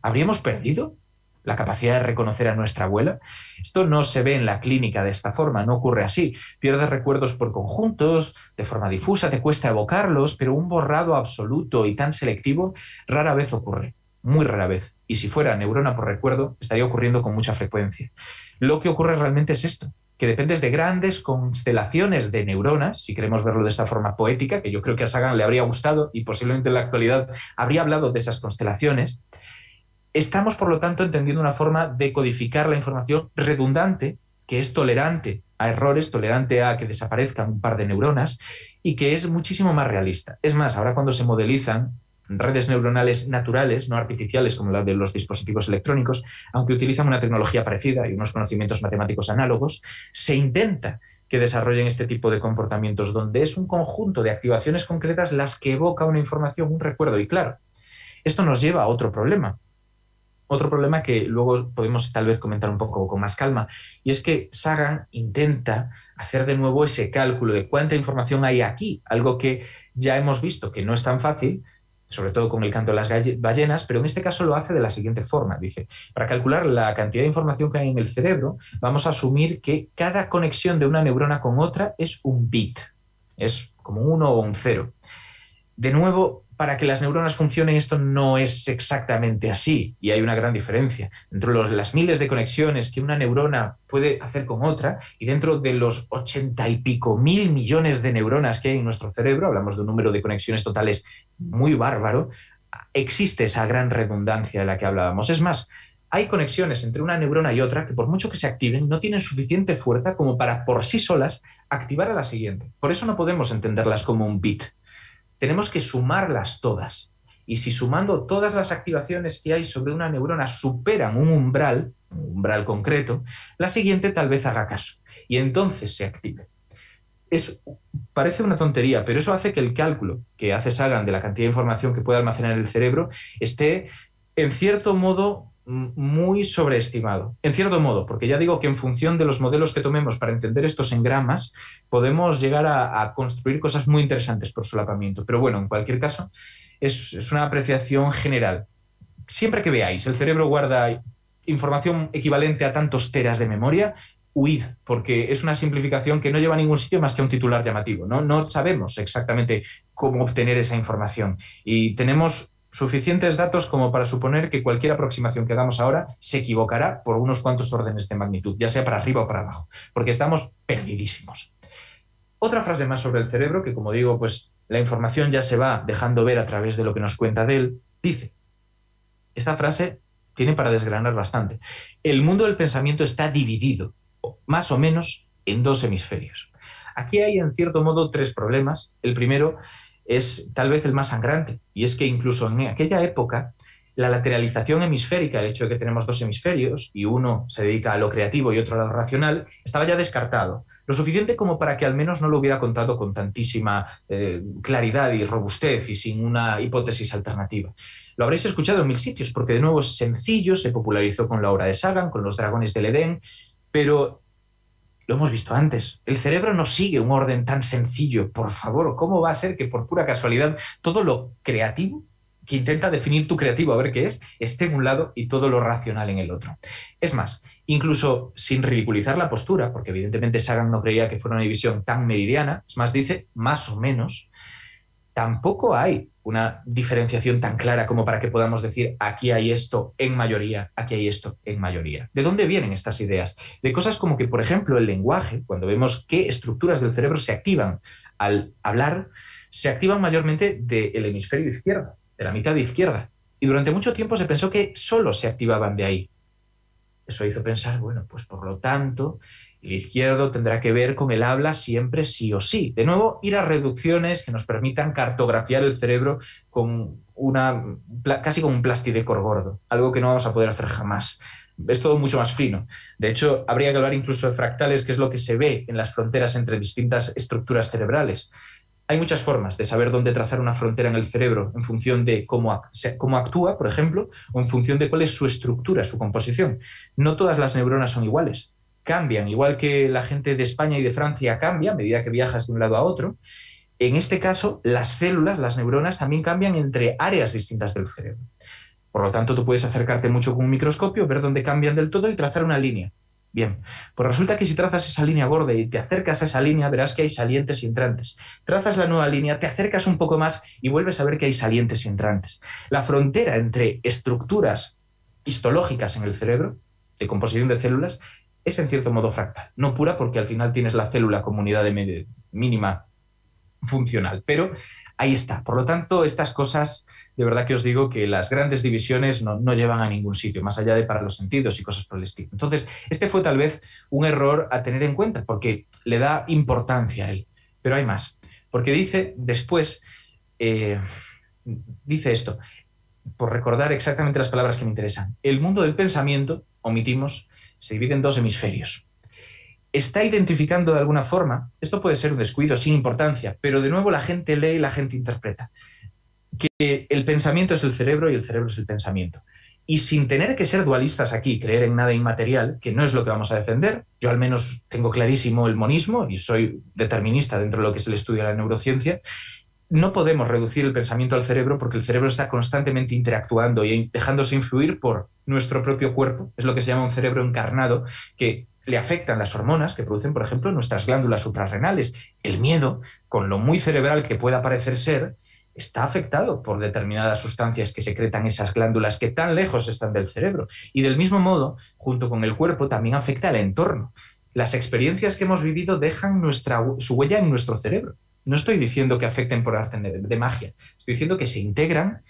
¿Habríamos perdido la capacidad de reconocer a nuestra abuela? Esto no se ve en la clínica de esta forma, no ocurre así. Pierdes recuerdos por conjuntos, de forma difusa, te cuesta evocarlos, pero un borrado absoluto y tan selectivo rara vez ocurre, muy rara vez. Y si fuera neurona por recuerdo, estaría ocurriendo con mucha frecuencia. Lo que ocurre realmente es esto, que dependes de grandes constelaciones de neuronas, si queremos verlo de esta forma poética, que yo creo que a Sagan le habría gustado y posiblemente en la actualidad habría hablado de esas constelaciones. Estamos, por lo tanto, entendiendo una forma de codificar la información redundante, que es tolerante a errores, tolerante a que desaparezcan un par de neuronas y que es muchísimo más realista. Es más, ahora cuando se modelizan redes neuronales naturales, no artificiales como la de los dispositivos electrónicos, aunque utilizan una tecnología parecida y unos conocimientos matemáticos análogos, se intenta que desarrollen este tipo de comportamientos donde es un conjunto de activaciones concretas las que evoca una información, un recuerdo. Y claro, esto nos lleva a otro problema. Otro problema que luego podemos tal vez comentar un poco con más calma, y es que Sagan intenta hacer de nuevo ese cálculo de cuánta información hay aquí, algo que ya hemos visto que no es tan fácil, sobre todo con el canto de las ballenas, pero en este caso lo hace de la siguiente forma. Dice, para calcular la cantidad de información que hay en el cerebro, vamos a asumir que cada conexión de una neurona con otra es un bit, es como un 1 o un 0. De nuevo, para que las neuronas funcionen esto no es exactamente así y hay una gran diferencia entre las miles de conexiones que una neurona puede hacer con otra y dentro de los 80 y pico mil millones de neuronas que hay en nuestro cerebro, hablamos de un número de conexiones totales muy bárbaro, existe esa gran redundancia de la que hablábamos. Es más, hay conexiones entre una neurona y otra que por mucho que se activen no tienen suficiente fuerza como para por sí solas activar a la siguiente. Por eso no podemos entenderlas como un bit. Tenemos que sumarlas todas. Y si sumando todas las activaciones que hay sobre una neurona superan un umbral concreto, la siguiente tal vez haga caso. Y entonces se active. Parece una tontería, pero eso hace que el cálculo que hace Sagan de la cantidad de información que puede almacenar el cerebro esté, en cierto modo, muy sobreestimado. En cierto modo, porque ya digo que en función de los modelos que tomemos para entender estos engramas, podemos llegar a construir cosas muy interesantes por solapamiento. Pero bueno, en cualquier caso, es una apreciación general. Siempre que veáis, el cerebro guarda información equivalente a tantos teras de memoria, huid, porque es una simplificación que no lleva a ningún sitio más que a un titular llamativo. No sabemos exactamente cómo obtener esa información. Y tenemos suficientes datos como para suponer que cualquier aproximación que hagamos ahora se equivocará por unos cuantos órdenes de magnitud, ya sea para arriba o para abajo, porque estamos perdidísimos. Otra frase más sobre el cerebro, que como digo, pues la información ya se va dejando ver a través de lo que nos cuenta de él, dice, esta frase tiene para desgranar bastante. El mundo del pensamiento está dividido, más o menos, en dos hemisferios. Aquí hay, en cierto modo, tres problemas. El primero es tal vez el más sangrante, y es que incluso en aquella época la lateralización hemisférica, el hecho de que tenemos dos hemisferios y uno se dedica a lo creativo y otro a lo racional, estaba ya descartado. Lo suficiente como para que al menos no lo hubiera contado con tantísima claridad y robustez y sin una hipótesis alternativa. Lo habréis escuchado en mil sitios, porque de nuevo es sencillo, se popularizó con la obra de Sagan, con los dragones del Edén, pero lo hemos visto antes. El cerebro no sigue un orden tan sencillo. Por favor, ¿cómo va a ser que por pura casualidad todo lo creativo, que intenta definir tu creativo a ver qué es, esté en un lado y todo lo racional en el otro? Es más, incluso sin ridiculizar la postura, porque evidentemente Sagan no creía que fuera una división tan meridiana, es más, dice más o menos, tampoco hay una diferenciación tan clara como para que podamos decir aquí hay esto en mayoría, aquí hay esto en mayoría. ¿De dónde vienen estas ideas? De cosas como que, por ejemplo, el lenguaje, cuando vemos qué estructuras del cerebro se activan al hablar, se activan mayormente del hemisferio izquierdo, de la mitad izquierda. Y durante mucho tiempo se pensó que solo se activaban de ahí. Eso hizo pensar, bueno, pues por lo tanto, el izquierdo tendrá que ver con el habla siempre sí o sí. De nuevo, ir a reducciones que nos permitan cartografiar el cerebro con casi con un plastidecor gordo, algo que no vamos a poder hacer jamás. Es todo mucho más fino. De hecho, habría que hablar incluso de fractales, que es lo que se ve en las fronteras entre distintas estructuras cerebrales. Hay muchas formas de saber dónde trazar una frontera en el cerebro en función de cómo actúa, por ejemplo, o en función de cuál es su estructura, su composición. No todas las neuronas son iguales. Cambian, igual que la gente de España y de Francia cambia a medida que viajas de un lado a otro. En este caso, las células, las neuronas, también cambian entre áreas distintas del cerebro. Por lo tanto, tú puedes acercarte mucho con un microscopio, ver dónde cambian del todo y trazar una línea. Bien, pues resulta que si trazas esa línea gorda y te acercas a esa línea, verás que hay salientes y entrantes. Trazas la nueva línea, te acercas un poco más y vuelves a ver que hay salientes y entrantes. La frontera entre estructuras histológicas en el cerebro, de composición de células, es en cierto modo fractal. No pura, porque al final tienes la célula como unidad de mínima funcional, pero ahí está. Por lo tanto, estas cosas, de verdad que os digo que las grandes divisiones no llevan a ningún sitio, más allá de para los sentidos y cosas por el estilo. Entonces, este fue tal vez un error a tener en cuenta, porque le da importancia a él. Pero hay más, porque dice después, dice esto, por recordar exactamente las palabras que me interesan. El mundo del pensamiento, omitimos, se divide en dos hemisferios. Está identificando de alguna forma, esto puede ser un descuido sin importancia, pero de nuevo la gente lee y la gente interpreta, que el pensamiento es el cerebro y el cerebro es el pensamiento. Y sin tener que ser dualistas aquí, creer en nada inmaterial, que no es lo que vamos a defender, yo al menos tengo clarísimo el monismo y soy determinista dentro de lo que es el estudio de la neurociencia, no podemos reducir el pensamiento al cerebro porque el cerebro está constantemente interactuando y dejándose influir por nuestro propio cuerpo. Es lo que se llama un cerebro encarnado, que le afectan las hormonas que producen, por ejemplo, nuestras glándulas suprarrenales. El miedo, con lo muy cerebral que pueda parecer ser, está afectado por determinadas sustancias que secretan esas glándulas que tan lejos están del cerebro. Y del mismo modo, junto con el cuerpo, también afecta al entorno. Las experiencias que hemos vivido dejan su huella en nuestro cerebro. No estoy diciendo que afecten por arte de magia, estoy diciendo que se integran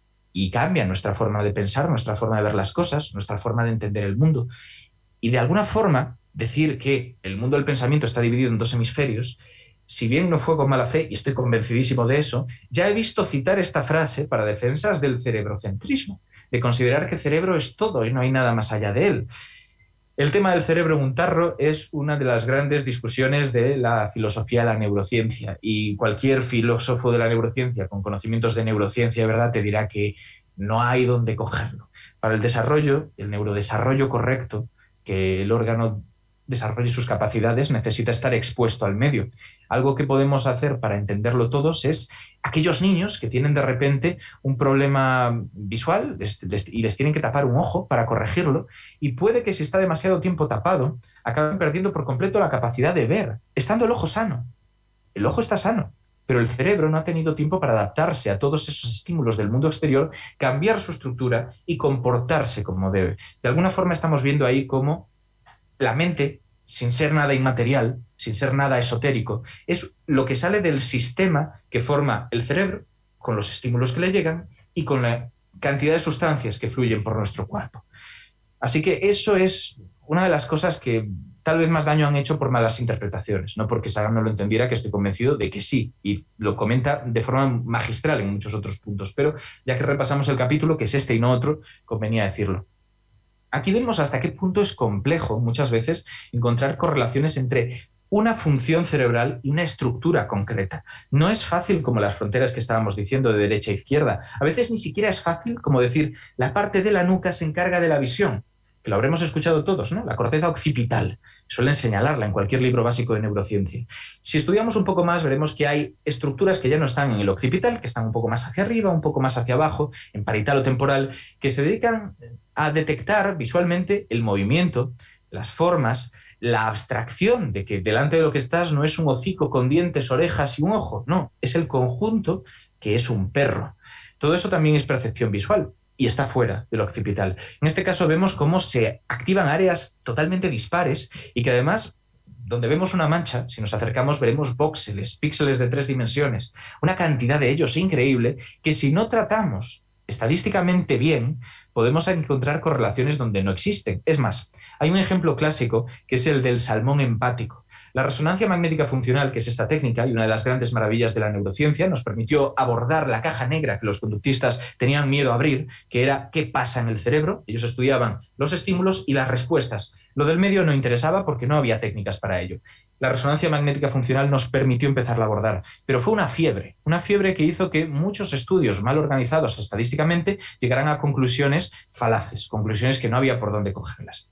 y cambian nuestra forma de pensar, nuestra forma de ver las cosas, nuestra forma de entender el mundo. Y de alguna forma, decir que el mundo del pensamiento está dividido en dos hemisferios, si bien no fue con mala fe, y estoy convencidísimo de eso, ya he visto citar esta frase para defensas del cerebrocentrismo, de considerar que el cerebro es todo y no hay nada más allá de él. El tema del cerebro en un tarro es una de las grandes discusiones de la filosofía de la neurociencia, y cualquier filósofo de la neurociencia con conocimientos de neurociencia de verdad te dirá que no hay dónde cogerlo. Para el desarrollo, el neurodesarrollo correcto, que el órgano desarrolle sus capacidades, necesita estar expuesto al medio. Algo que podemos hacer para entenderlo todos es aquellos niños que tienen de repente un problema visual y les tienen que tapar un ojo para corregirlo, y puede que si está demasiado tiempo tapado acaben perdiendo por completo la capacidad de ver, estando el ojo sano. El ojo está sano, pero el cerebro no ha tenido tiempo para adaptarse a todos esos estímulos del mundo exterior, cambiar su estructura y comportarse como debe. De alguna forma estamos viendo ahí cómo la mente, sin ser nada inmaterial, sin ser nada esotérico, es lo que sale del sistema que forma el cerebro, con los estímulos que le llegan y con la cantidad de sustancias que fluyen por nuestro cuerpo. Así que eso es una de las cosas que tal vez más daño han hecho por malas interpretaciones, no porque Sagan no lo entendiera, que estoy convencido de que sí, y lo comenta de forma magistral en muchos otros puntos, pero ya que repasamos el capítulo, que es este y no otro, convenía decirlo. Aquí vemos hasta qué punto es complejo muchas veces encontrar correlaciones entre una función cerebral y una estructura concreta. No es fácil como las fronteras que estábamos diciendo de derecha a izquierda. A veces ni siquiera es fácil como decir la parte de la nuca se encarga de la visión, que lo habremos escuchado todos, ¿no? La corteza occipital. Suelen señalarla en cualquier libro básico de neurociencia. Si estudiamos un poco más, veremos que hay estructuras que ya no están en el occipital, que están un poco más hacia arriba, un poco más hacia abajo, en parietal o temporal, que se dedican a detectar visualmente el movimiento, las formas, la abstracción de que delante de lo que estás no es un hocico con dientes, orejas y un ojo, no, es el conjunto que es un perro. Todo eso también es percepción visual y está fuera del occipital. En este caso vemos cómo se activan áreas totalmente dispares y que además, donde vemos una mancha, si nos acercamos veremos voxeles, píxeles de 3 dimensiones, una cantidad de ellos increíble que si no tratamos estadísticamente bien, podemos encontrar correlaciones donde no existen. Es más, hay un ejemplo clásico que es el del salmón empático. La resonancia magnética funcional, que es esta técnica y una de las grandes maravillas de la neurociencia, nos permitió abordar la caja negra que los conductistas tenían miedo a abrir, que era qué pasa en el cerebro. Ellos estudiaban los estímulos y las respuestas. Lo del medio no interesaba porque no había técnicas para ello. La resonancia magnética funcional nos permitió empezar a abordar, pero fue una fiebre que hizo que muchos estudios mal organizados estadísticamente llegaran a conclusiones falaces, conclusiones que no había por dónde cogerlas.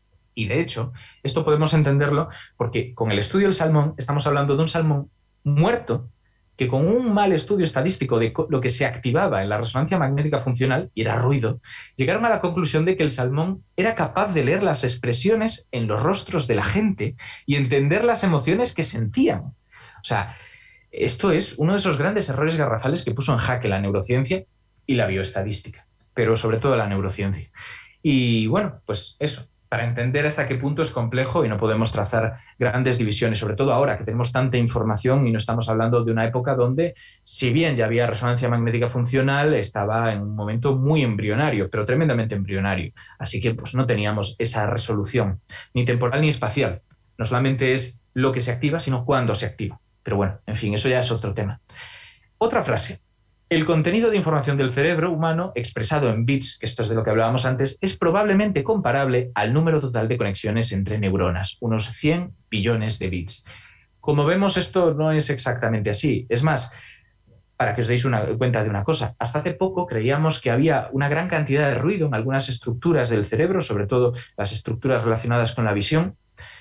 Y de hecho, esto podemos entenderlo porque con el estudio del salmón estamos hablando de un salmón muerto que con un mal estudio estadístico de lo que se activaba en la resonancia magnética funcional, y era ruido, llegaron a la conclusión de que el salmón era capaz de leer las expresiones en los rostros de la gente y entender las emociones que sentían. O sea, esto es uno de esos grandes errores garrafales que puso en jaque la neurociencia y la bioestadística, pero sobre todo la neurociencia. Y bueno, pues eso, para entender hasta qué punto es complejo y no podemos trazar grandes divisiones, sobre todo ahora que tenemos tanta información y no estamos hablando de una época donde, si bien ya había resonancia magnética funcional, estaba en un momento muy embrionario, pero tremendamente embrionario. Así que pues no teníamos esa resolución, ni temporal ni espacial. No solamente es lo que se activa, sino cuándo se activa. Pero bueno, en fin, eso ya es otro tema. Otra frase. El contenido de información del cerebro humano, expresado en bits, que esto es de lo que hablábamos antes, es probablemente comparable al número total de conexiones entre neuronas, unos 100 billones de bits. Como vemos, esto no es exactamente así. Es más, para que os deis cuenta de una cosa, hasta hace poco creíamos que había una gran cantidad de ruido en algunas estructuras del cerebro, sobre todo las estructuras relacionadas con la visión,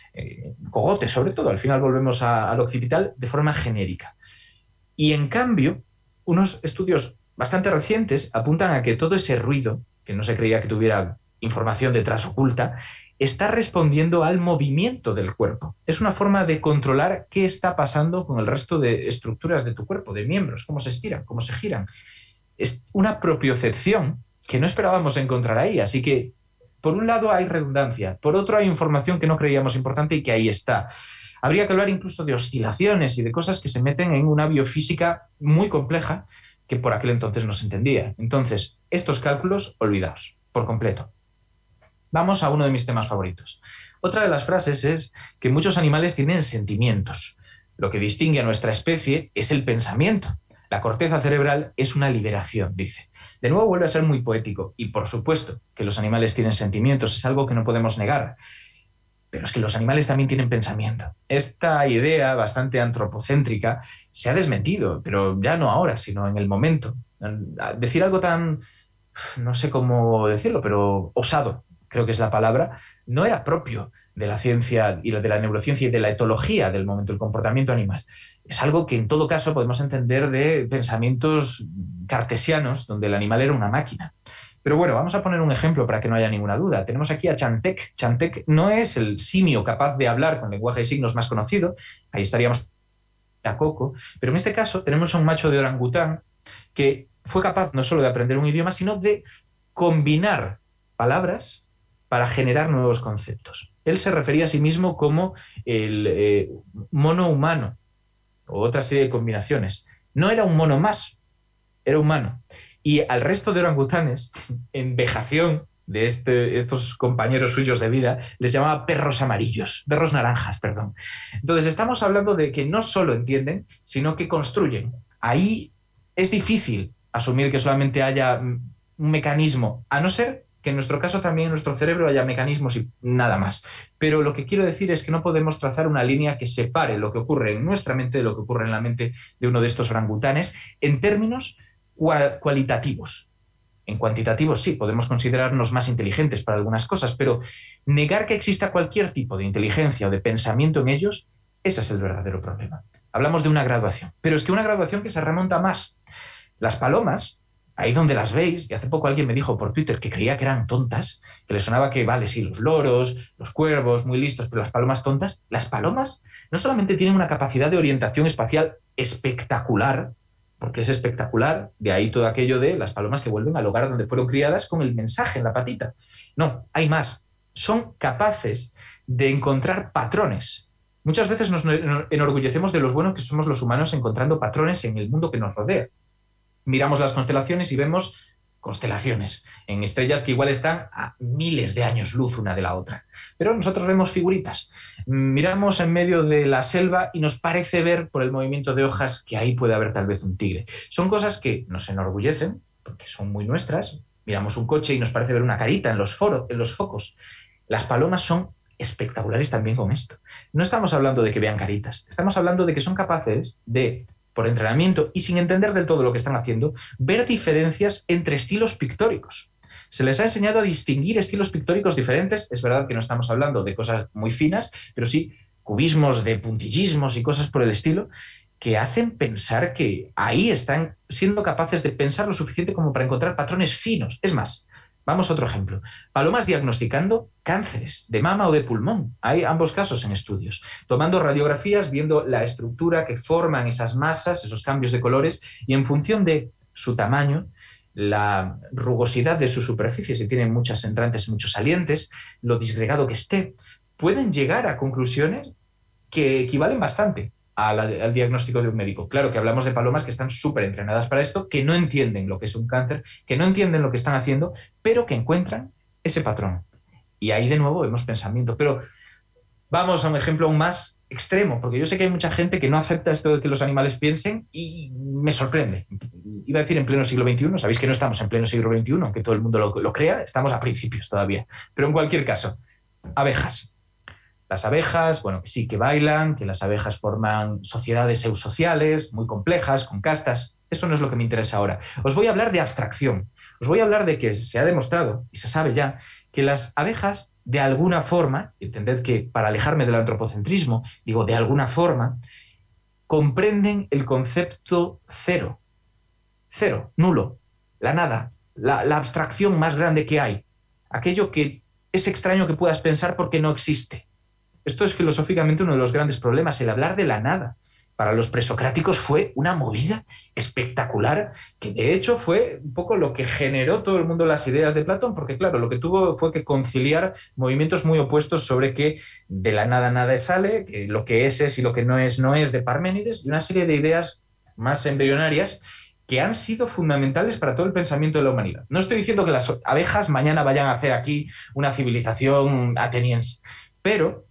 cogote sobre todo, al final volvemos al occipital, de forma genérica. Y en cambio, unos estudios bastante recientes apuntan a que todo ese ruido, que no se creía que tuviera información detrás oculta, está respondiendo al movimiento del cuerpo. Es una forma de controlar qué está pasando con el resto de estructuras de tu cuerpo, de miembros, cómo se estiran, cómo se giran. Es una propiocepción que no esperábamos encontrar ahí. Así que, por un lado, hay redundancia. Por otro, hay información que no creíamos importante y que ahí está. Habría que hablar incluso de oscilaciones y de cosas que se meten en una biofísica muy compleja que por aquel entonces no se entendía. Entonces, estos cálculos, olvidaos, por completo. Vamos a uno de mis temas favoritos. Otra de las frases es que muchos animales tienen sentimientos. Lo que distingue a nuestra especie es el pensamiento. La corteza cerebral es una liberación, dice. De nuevo vuelve a ser muy poético y, por supuesto, que los animales tienen sentimientos, es algo que no podemos negar. Pero es que los animales también tienen pensamiento. Esta idea bastante antropocéntrica se ha desmentido, pero ya no ahora, sino en el momento. Decir algo tan, no sé cómo decirlo, pero osado, creo que es la palabra, no era propio de la ciencia y de la neurociencia y de la etología del momento, el comportamiento animal. Es algo que en todo caso podemos entender de pensamientos cartesianos, donde el animal era una máquina. Pero bueno, vamos a poner un ejemplo para que no haya ninguna duda. Tenemos aquí a Chantec. Chantec no es el simio capaz de hablar con lenguaje de signos más conocido, ahí estaríamos a Coco, pero en este caso tenemos a un macho de orangután que fue capaz no solo de aprender un idioma, sino de combinar palabras para generar nuevos conceptos. Él se refería a sí mismo como el mono humano, o otra serie de combinaciones. No era un mono más, era humano. Y al resto de orangutanes, en vejación de estos compañeros suyos de vida, les llamaba perros amarillos, perros naranjas, perdón. Entonces estamos hablando de que no solo entienden, sino que construyen. Ahí es difícil asumir que solamente haya un mecanismo, a no ser que en nuestro caso también en nuestro cerebro haya mecanismos y nada más. Pero lo que quiero decir es que no podemos trazar una línea que separe lo que ocurre en nuestra mente de lo que ocurre en la mente de uno de estos orangutanes en términos cualitativos. En cuantitativos sí, podemos considerarnos más inteligentes para algunas cosas, pero negar que exista cualquier tipo de inteligencia o de pensamiento en ellos, ese es el verdadero problema. Hablamos de una graduación, pero es que una graduación que se remonta más. Las palomas, ahí donde las veis, y hace poco alguien me dijo por Twitter que creía que eran tontas, que le sonaba que, vale, sí, los loros, los cuervos, muy listos, pero las palomas tontas, las palomas no solamente tienen una capacidad de orientación espacial espectacular, porque es espectacular, de ahí todo aquello de las palomas que vuelven al hogar donde fueron criadas con el mensaje en la patita. No, hay más. Son capaces de encontrar patrones. Muchas veces nos enorgullecemos de los buenos que somos los humanos encontrando patrones en el mundo que nos rodea. Miramos las constelaciones y vemos constelaciones en estrellas que igual están a miles de años luz una de la otra. Pero nosotros vemos figuritas. Miramos en medio de la selva y nos parece ver por el movimiento de hojas que ahí puede haber tal vez un tigre. Son cosas que nos enorgullecen porque son muy nuestras. Miramos un coche y nos parece ver una carita en los focos. Las palomas son espectaculares también con esto. No estamos hablando de que vean caritas, estamos hablando de que son capaces de, por entrenamiento y sin entender del todo lo que están haciendo, ver diferencias entre estilos pictóricos. Se les ha enseñado a distinguir estilos pictóricos diferentes. Es verdad que no estamos hablando de cosas muy finas, pero sí cubismos, de puntillismos y cosas por el estilo. que hacen pensar que ahí están siendo capaces de pensar lo suficiente como para encontrar patrones finos. Es más, vamos a otro ejemplo. Palomas diagnosticando cánceres de mama o de pulmón. Hay ambos casos en estudios. Tomando radiografías, viendo la estructura que forman esas masas, esos cambios de colores, y en función de su tamaño, la rugosidad de su superficie, si tienen muchas entrantes, muchos salientes, lo disgregado que esté, pueden llegar a conclusiones que equivalen bastante al diagnóstico de un médico. Claro que hablamos de palomas que están súper entrenadas para esto, que no entienden lo que es un cáncer, que no entienden lo que están haciendo, pero que encuentran ese patrón. Y ahí de nuevo vemos pensamiento. Pero vamos a un ejemplo aún más extremo, porque yo sé que hay mucha gente que no acepta esto de que los animales piensen y me sorprende. Iba a decir en pleno siglo XXI, sabéis que no estamos en pleno siglo XXI, aunque todo el mundo lo crea, estamos a principios todavía. Pero en cualquier caso, abejas. Las abejas, bueno, que sí, que bailan, que las abejas forman sociedades eusociales muy complejas, con castas. Eso no es lo que me interesa ahora. Os voy a hablar de abstracción. Os voy a hablar de que se ha demostrado, y se sabe ya, que las abejas, de alguna forma, entended que para alejarme del antropocentrismo, digo de alguna forma, comprenden el concepto cero. Cero, nulo, la nada, la abstracción más grande que hay. Aquello que es extraño que puedas pensar porque no existe. Esto es filosóficamente uno de los grandes problemas, el hablar de la nada. Para los presocráticos fue una movida espectacular, que de hecho fue un poco lo que generó todo el mundo las ideas de Platón, porque claro, lo que tuvo fue que conciliar movimientos muy opuestos sobre que de la nada nada sale, que lo que es y lo que no es, de Parménides, y una serie de ideas más embrionarias que han sido fundamentales para todo el pensamiento de la humanidad. No estoy diciendo que las abejas mañana vayan a hacer aquí una civilización ateniense, pero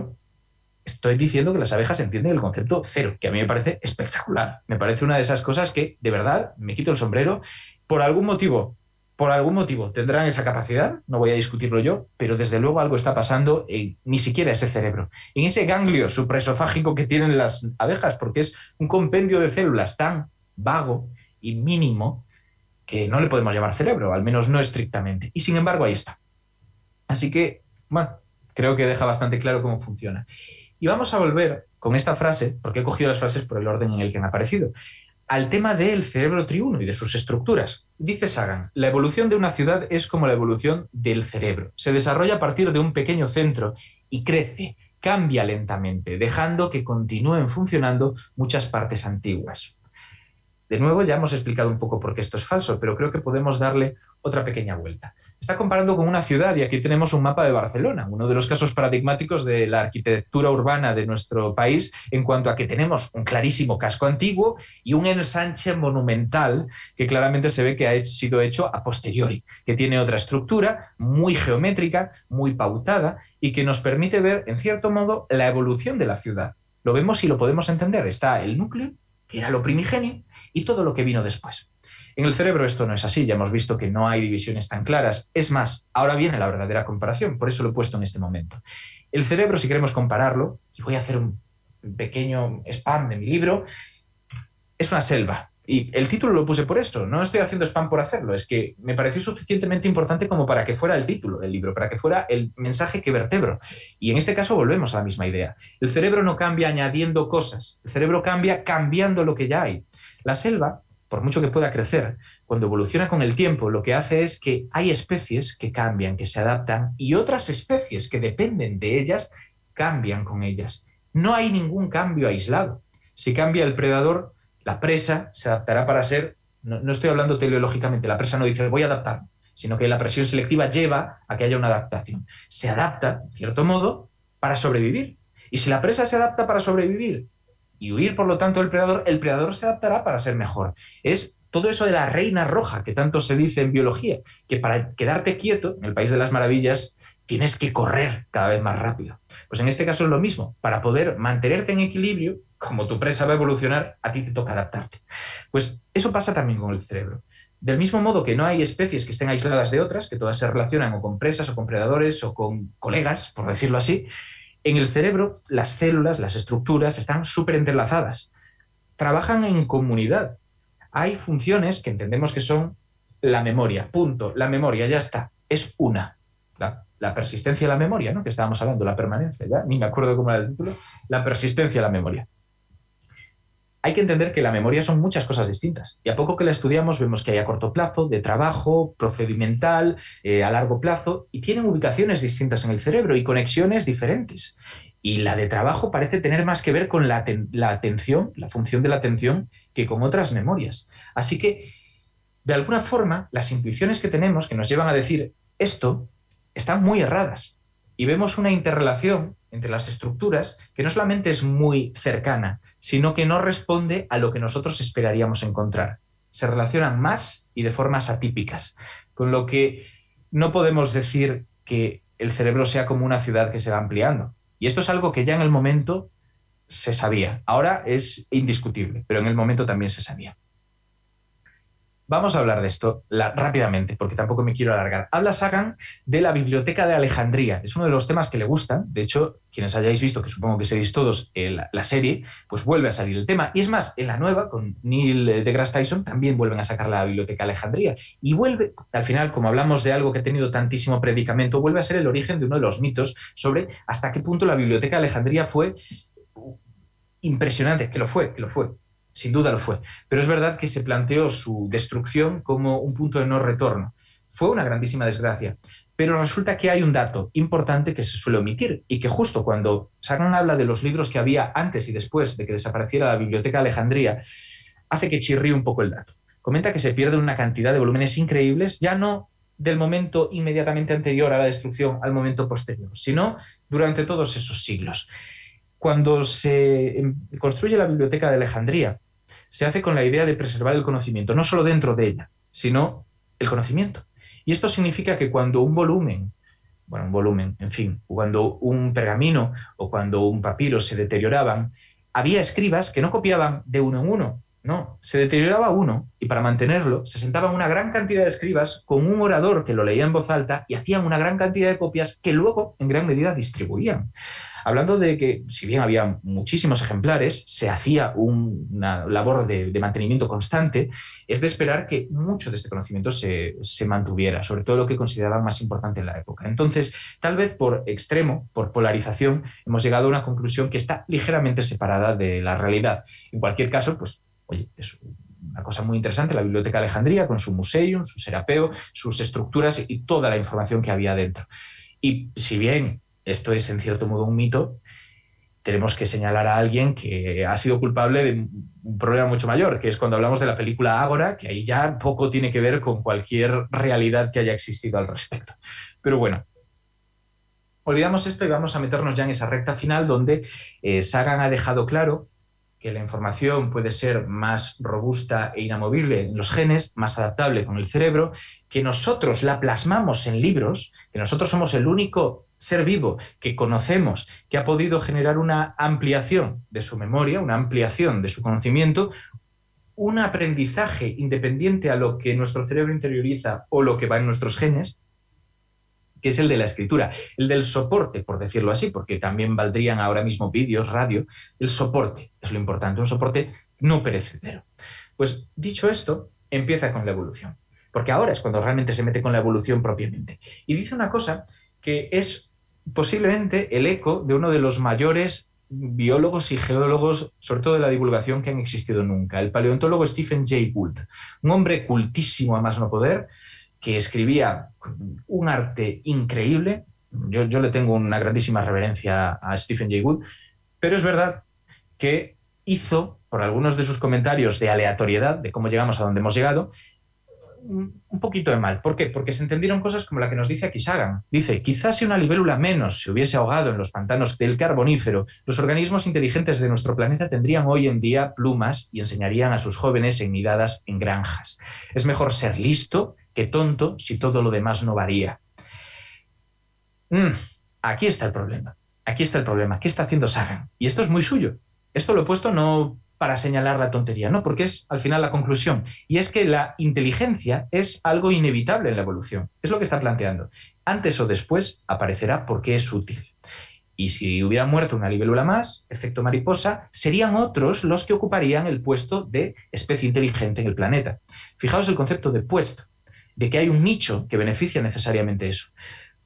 estoy diciendo que las abejas entienden el concepto cero, que a mí me parece espectacular. Me parece una de esas cosas que, de verdad, me quito el sombrero. Por algún motivo tendrán esa capacidad, no voy a discutirlo yo, pero desde luego algo está pasando en ni siquiera ese cerebro, en ese ganglio supresofágico que tienen las abejas, porque es un compendio de células tan vago y mínimo que no le podemos llamar cerebro, al menos no estrictamente. Y sin embargo, ahí está. Así que, bueno, creo que deja bastante claro cómo funciona. Y vamos a volver con esta frase, porque he cogido las frases por el orden en el que han aparecido, al tema del cerebro triuno y de sus estructuras. Dice Sagan, la evolución de una ciudad es como la evolución del cerebro. Se desarrolla a partir de un pequeño centro y crece, cambia lentamente, dejando que continúen funcionando muchas partes antiguas. De nuevo, ya hemos explicado un poco por qué esto es falso, pero creo que podemos darle otra pequeña vuelta. Está comparando con una ciudad, y aquí tenemos un mapa de Barcelona, uno de los casos paradigmáticos de la arquitectura urbana de nuestro país, en cuanto a que tenemos un clarísimo casco antiguo y un ensanche monumental que claramente se ve que ha sido hecho a posteriori, que tiene otra estructura muy geométrica, muy pautada, y que nos permite ver, en cierto modo, la evolución de la ciudad. Lo vemos y lo podemos entender. Está el núcleo, que era lo primigenio, y todo lo que vino después. En el cerebro esto no es así, ya hemos visto que no hay divisiones tan claras. Es más, ahora viene la verdadera comparación, por eso lo he puesto en este momento. El cerebro, si queremos compararlo, y voy a hacer un pequeño spam de mi libro, es una selva. Y el título lo puse por eso, no estoy haciendo spam por hacerlo, es que me pareció suficientemente importante como para que fuera el título del libro, para que fuera el mensaje que vertebro. Y en este caso volvemos a la misma idea. El cerebro no cambia añadiendo cosas, el cerebro cambia cambiando lo que ya hay. La selva, por mucho que pueda crecer, cuando evoluciona con el tiempo, lo que hace es que hay especies que cambian, que se adaptan, y otras especies que dependen de ellas cambian con ellas. No hay ningún cambio aislado. Si cambia el predador, la presa se adaptará para ser, no estoy hablando teleológicamente, la presa no dice voy a adaptarme, sino que la presión selectiva lleva a que haya una adaptación. Se adapta, en cierto modo, para sobrevivir. Y si la presa se adapta para sobrevivir y huir, por lo tanto, del predador, el predador se adaptará para ser mejor. Es todo eso de la reina roja que tanto se dice en biología, que para quedarte quieto en el País de las Maravillas tienes que correr cada vez más rápido. Pues en este caso es lo mismo. Para poder mantenerte en equilibrio, como tu presa va a evolucionar, a ti te toca adaptarte. Pues eso pasa también con el cerebro. Del mismo modo que no hay especies que estén aisladas de otras, que todas se relacionan o con presas o con predadores o con colegas, por decirlo así, en el cerebro las células, las estructuras están súper entrelazadas. Trabajan en comunidad. Hay funciones que entendemos que son la memoria, punto. La memoria ya está, es una. La persistencia de la memoria, ¿no? Que estábamos hablando, la permanencia, ya ni me acuerdo cómo era el título. La persistencia de la memoria. hay que entender que la memoria son muchas cosas distintas. Y a poco que la estudiamos vemos que hay a corto plazo, de trabajo, procedimental, a largo plazo, y tienen ubicaciones distintas en el cerebro y conexiones diferentes. Y la de trabajo parece tener más que ver con la atención, la función de la atención, que con otras memorias. Así que, de alguna forma, las intuiciones que tenemos, que nos llevan a decir esto, están muy erradas. Y vemos una interrelación entre las estructuras que no solamente es muy cercana, sino que no responde a lo que nosotros esperaríamos encontrar. Se relacionan más y de formas atípicas, con lo que no podemos decir que el cerebro sea como una ciudad que se va ampliando. Y esto es algo que ya en el momento se sabía. Ahora es indiscutible, pero en el momento también se sabía. Vamos a hablar de esto rápidamente, porque tampoco me quiero alargar. Habla Sagan de la Biblioteca de Alejandría. Es uno de los temas que le gustan. De hecho, quienes hayáis visto, que supongo que seréis todos, la serie, pues vuelve a salir el tema. Y es más, en la nueva, con Neil deGrasse Tyson, también vuelven a sacar la Biblioteca de Alejandría. Y vuelve, al final, como hablamos de algo que ha tenido tantísimo predicamento, vuelve a ser el origen de uno de los mitos sobre hasta qué punto la Biblioteca de Alejandría fue impresionante, que lo fue. Sin duda lo fue. Pero es verdad que se planteó su destrucción como un punto de no retorno. Fue una grandísima desgracia. Pero resulta que hay un dato importante que se suele omitir y que justo cuando Sagan habla de los libros que había antes y después de que desapareciera la Biblioteca de Alejandría, hace que chirríe un poco el dato. Comenta que se pierden una cantidad de volúmenes increíbles, ya no del momento inmediatamente anterior a la destrucción al momento posterior, sino durante todos esos siglos. Cuando se construye la Biblioteca de Alejandría, se hace con la idea de preservar el conocimiento, no solo dentro de ella, sino el conocimiento. Y esto significa que cuando cuando un pergamino o cuando un papiro se deterioraban, había escribas que no copiaban de uno en uno, no, se deterioraba uno y para mantenerlo se sentaban una gran cantidad de escribas con un orador que lo leía en voz alta y hacían una gran cantidad de copias que luego en gran medida distribuían. Hablando de que, si bien había muchísimos ejemplares, se hacía una labor de mantenimiento constante, es de esperar que mucho de este conocimiento se mantuviera, sobre todo lo que consideraban más importante en la época. Entonces, tal vez por extremo, por polarización, hemos llegado a una conclusión que está ligeramente separada de la realidad. En cualquier caso, pues, oye, es una cosa muy interesante, la Biblioteca de Alejandría, con su museum, su serapeo, sus estructuras y toda la información que había dentro. Y si bien esto es en cierto modo un mito, tenemos que señalar a alguien que ha sido culpable de un problema mucho mayor, que es cuando hablamos de la película Ágora, que ahí ya poco tiene que ver con cualquier realidad que haya existido al respecto. Pero bueno, olvidamos esto y vamos a meternos ya en esa recta final donde Sagan ha dejado claro que la información puede ser más robusta e inamovible en los genes, más adaptable con el cerebro, que nosotros la plasmamos en libros, que nosotros somos el único ser vivo que conocemos, que ha podido generar una ampliación de su memoria, una ampliación de su conocimiento, un aprendizaje independiente a lo que nuestro cerebro interioriza o lo que va en nuestros genes, que es el de la escritura, el del soporte, por decirlo así, porque también valdrían ahora mismo vídeos, radio, el soporte es lo importante, un soporte no perecedero. Pues dicho esto, empieza con la evolución, porque ahora es cuando realmente se mete con la evolución propiamente. Y dice una cosa que es posiblemente el eco de uno de los mayores biólogos y geólogos, sobre todo de la divulgación, que han existido nunca, el paleontólogo Stephen Jay Gould, un hombre cultísimo a más no poder, que escribía un arte increíble. Yo le tengo una grandísima reverencia a Stephen Jay Gould, pero es verdad que hizo, por algunos de sus comentarios de aleatoriedad, de cómo llegamos a donde hemos llegado, un poquito de mal. ¿Por qué? Porque se entendieron cosas como la que nos dice aquí Sagan. Dice, quizás si una libélula menos se hubiese ahogado en los pantanos del Carbonífero, los organismos inteligentes de nuestro planeta tendrían hoy en día plumas y enseñarían a sus jóvenes en nidadas en granjas. Es mejor ser listo que tonto si todo lo demás no varía. Aquí está el problema. Aquí está el problema. ¿Qué está haciendo Sagan? Y esto es muy suyo. Esto lo he puesto no para señalar la tontería, no, porque es al final la conclusión. Y es que la inteligencia es algo inevitable en la evolución. Es lo que está planteando. Antes o después aparecerá porque es útil. Y si hubiera muerto una libélula más, efecto mariposa, serían otros los que ocuparían el puesto de especie inteligente en el planeta. Fijaos el concepto de puesto, de que hay un nicho que beneficia necesariamente eso.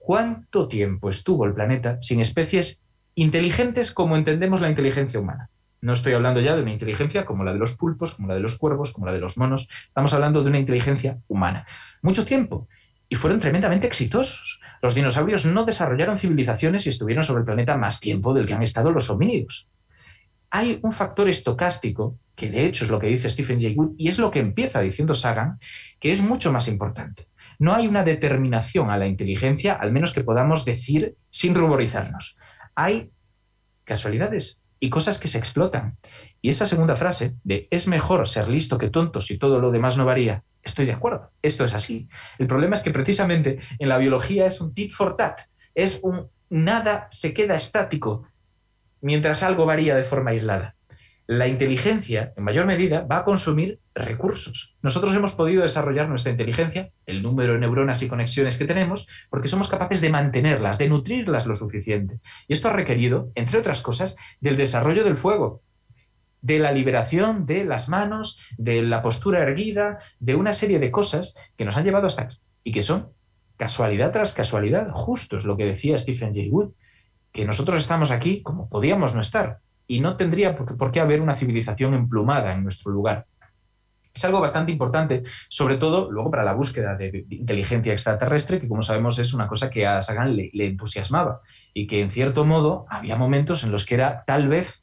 ¿Cuánto tiempo estuvo el planeta sin especies inteligentes como entendemos la inteligencia humana? No estoy hablando ya de una inteligencia como la de los pulpos, como la de los cuervos, como la de los monos. Estamos hablando de una inteligencia humana. Mucho tiempo. Y fueron tremendamente exitosos. Los dinosaurios no desarrollaron civilizaciones y estuvieron sobre el planeta más tiempo del que han estado los homínidos. Hay un factor estocástico, que de hecho es lo que dice Stephen Jay Gould, y es lo que empieza diciendo Sagan, que es mucho más importante. No hay una determinación a la inteligencia, al menos que podamos decir sin ruborizarnos. Hay casualidades y cosas que se explotan. Y esa segunda frase de es mejor ser listo que tonto si todo lo demás no varía, estoy de acuerdo, esto es así. El problema es que precisamente en la biología es un tit for tat, es un nada se queda estático mientras algo varía de forma aislada. La inteligencia, en mayor medida, va a consumir recursos. Nosotros hemos podido desarrollar nuestra inteligencia, el número de neuronas y conexiones que tenemos, porque somos capaces de mantenerlas, de nutrirlas lo suficiente. Y esto ha requerido, entre otras cosas, del desarrollo del fuego, de la liberación de las manos, de la postura erguida, de una serie de cosas que nos han llevado hasta aquí y que son casualidad tras casualidad. Justo es lo que decía Stephen Jay Gould, que nosotros estamos aquí como podíamos no estar y no tendría por qué haber una civilización emplumada en nuestro lugar. Es algo bastante importante, sobre todo luego para la búsqueda de inteligencia extraterrestre, que como sabemos es una cosa que a Sagan le entusiasmaba y que en cierto modo había momentos en los que era tal vez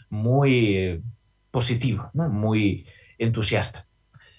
muy positivo, ¿no? Muy entusiasta.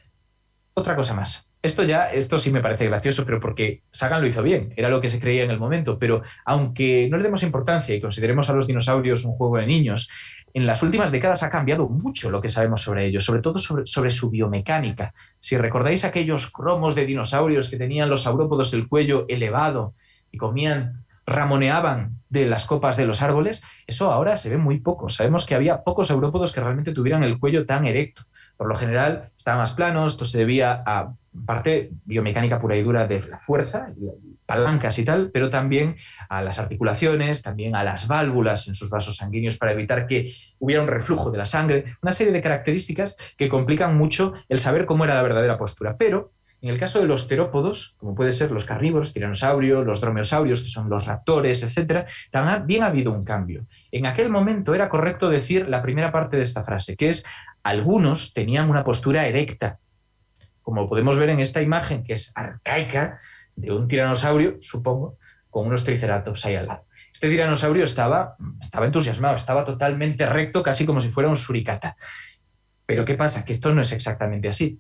Otra cosa más. Esto sí me parece gracioso, pero porque Sagan lo hizo bien, era lo que se creía en el momento, pero aunque no le demos importancia y consideremos a los dinosaurios un juego de niños, en las últimas décadas ha cambiado mucho lo que sabemos sobre ellos, sobre todo sobre su biomecánica. Si recordáis aquellos cromos de dinosaurios que tenían los saurópodos el cuello elevado y ramoneaban de las copas de los árboles, eso ahora se ve muy poco. Sabemos que había pocos saurópodos que realmente tuvieran el cuello tan erecto. Por lo general estaba más plano, esto se debía a parte biomecánica pura y dura de la fuerza, palancas y tal, pero también a las articulaciones, también a las válvulas en sus vasos sanguíneos para evitar que hubiera un reflujo de la sangre, una serie de características que complican mucho el saber cómo era la verdadera postura. Pero en el caso de los terópodos, como pueden ser los carnívoros, tiranosaurios, los dromeosaurios, que son los raptores, etc., también ha habido un cambio. En aquel momento era correcto decir la primera parte de esta frase, que es algunos tenían una postura erecta, como podemos ver en esta imagen que es arcaica de un tiranosaurio, supongo, con unos triceratops ahí al lado. Este tiranosaurio estaba entusiasmado, estaba totalmente recto, casi como si fuera un suricata. Pero ¿qué pasa? Que esto no es exactamente así.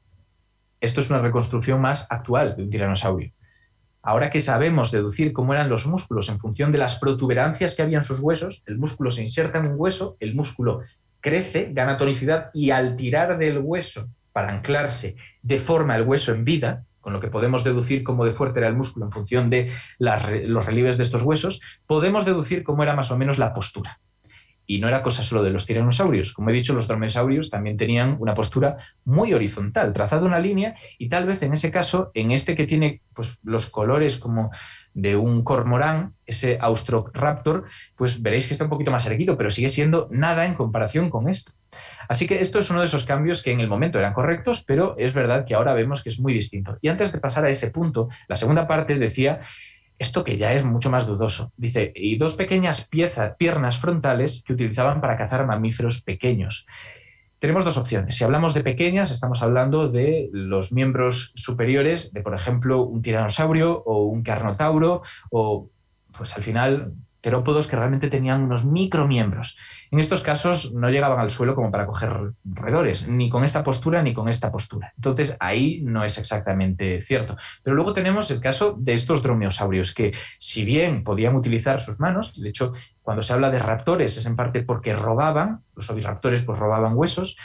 Esto es una reconstrucción más actual de un tiranosaurio. Ahora que sabemos deducir cómo eran los músculos en función de las protuberancias que había en sus huesos, el músculo se inserta en un hueso, el músculo crece, gana tonicidad y al tirar del hueso para anclarse deforma el hueso en vida, con lo que podemos deducir cómo de fuerte era el músculo en función de los relieves de estos huesos, podemos deducir cómo era más o menos la postura. Y no era cosa solo de los tiranosaurios. Como he dicho, los dromeosaurios también tenían una postura muy horizontal, trazada una línea, y tal vez en ese caso, en este que tiene pues, los colores como de un cormorán, ese Austroraptor, pues veréis que está un poquito más erguido, pero sigue siendo nada en comparación con esto. Así que esto es uno de esos cambios que en el momento eran correctos, pero es verdad que ahora vemos que es muy distinto. Y antes de pasar a ese punto, la segunda parte decía esto que ya es mucho más dudoso. Dice, y dos pequeñas piernas frontales que utilizaban para cazar mamíferos pequeños. Tenemos dos opciones. Si hablamos de pequeñas, estamos hablando de los miembros superiores de, por ejemplo, un tiranosaurio o un carnotauro o, pues al final, terópodos que realmente tenían unos micromiembros. En estos casos no llegaban al suelo como para coger roedores, ni con esta postura ni con esta postura. Entonces ahí no es exactamente cierto. Pero luego tenemos el caso de estos dromeosaurios que, si bien podían utilizar sus manos, de hecho cuando se habla de raptores es en parte porque robaban, los oviraptores pues robaban huevos,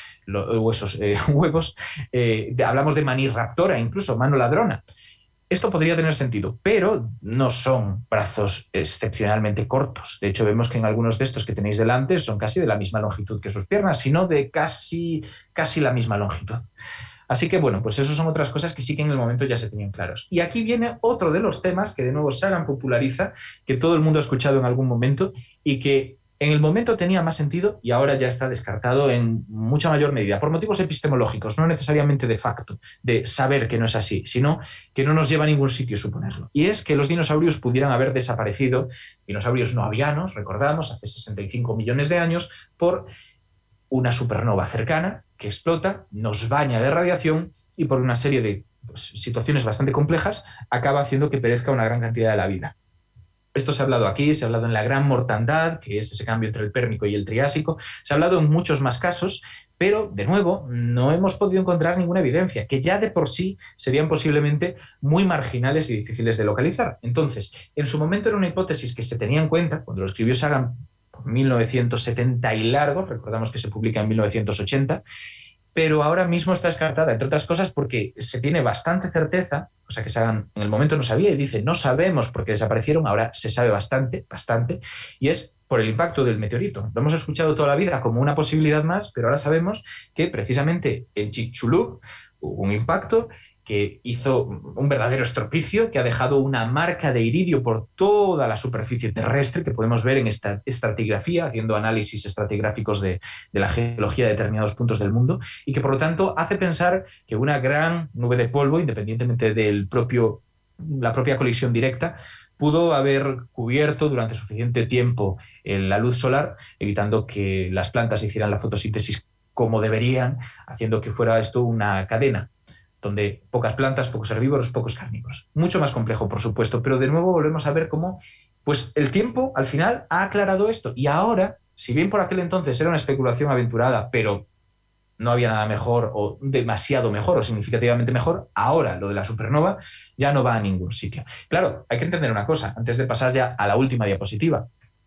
hablamos de maniraptora, incluso mano ladrona. Esto podría tener sentido, pero no son brazos excepcionalmente cortos. De hecho, vemos que en algunos de estos que tenéis delante son casi de la misma longitud que sus piernas, sino de casi la misma longitud. Así que, bueno, pues eso son otras cosas que sí que en el momento ya se tenían claros. Y aquí viene otro de los temas que de nuevo Sagan populariza, que todo el mundo ha escuchado en algún momento y que en el momento tenía más sentido y ahora ya está descartado en mucha mayor medida, por motivos epistemológicos, no necesariamente de facto, de saber que no es así, sino que no nos lleva a ningún sitio suponerlo. Y es que los dinosaurios pudieran haber desaparecido, dinosaurios no avianos, recordamos, hace 65 millones de años, por una supernova cercana que explota, nos baña de radiación y por una serie de situaciones bastante complejas acaba haciendo que perezca una gran cantidad de la vida. Esto se ha hablado aquí, se ha hablado en la gran mortandad, que es ese cambio entre el Pérmico y el Triásico, se ha hablado en muchos más casos, pero, de nuevo, no hemos podido encontrar ninguna evidencia, que ya de por sí serían posiblemente muy marginales y difíciles de localizar. Entonces, en su momento era una hipótesis que se tenía en cuenta, cuando lo escribió Sagan por 1970 y largo, recordamos que se publica en 1980, pero ahora mismo está descartada, entre otras cosas porque se tiene bastante certeza, o sea que Sagan en el momento no sabía y dice no sabemos por qué desaparecieron, ahora se sabe bastante, y es por el impacto del meteorito. Lo hemos escuchado toda la vida como una posibilidad más, pero ahora sabemos que precisamente en Chicxulub hubo un impacto que hizo un verdadero estropicio, que ha dejado una marca de iridio por toda la superficie terrestre, que podemos ver en esta estratigrafía, haciendo análisis estratigráficos de la geología de determinados puntos del mundo, y que por lo tanto hace pensar que una gran nube de polvo, independientemente de la propia colisión directa, pudo haber cubierto durante suficiente tiempo la luz solar, evitando que las plantas hicieran la fotosíntesis como deberían, haciendo que fuera esto una cadena donde pocas plantas, pocos herbívoros, pocos carnívoros. Mucho más complejo, por supuesto, pero de nuevo volvemos a ver cómo pues, el tiempo al final ha aclarado esto. Y ahora, si bien por aquel entonces era una especulación aventurada, pero no había nada mejor o demasiado mejor o significativamente mejor, ahora lo de la supernova ya no va a ningún sitio. Claro, hay que entender una cosa, antes de pasar ya a la última diapositiva,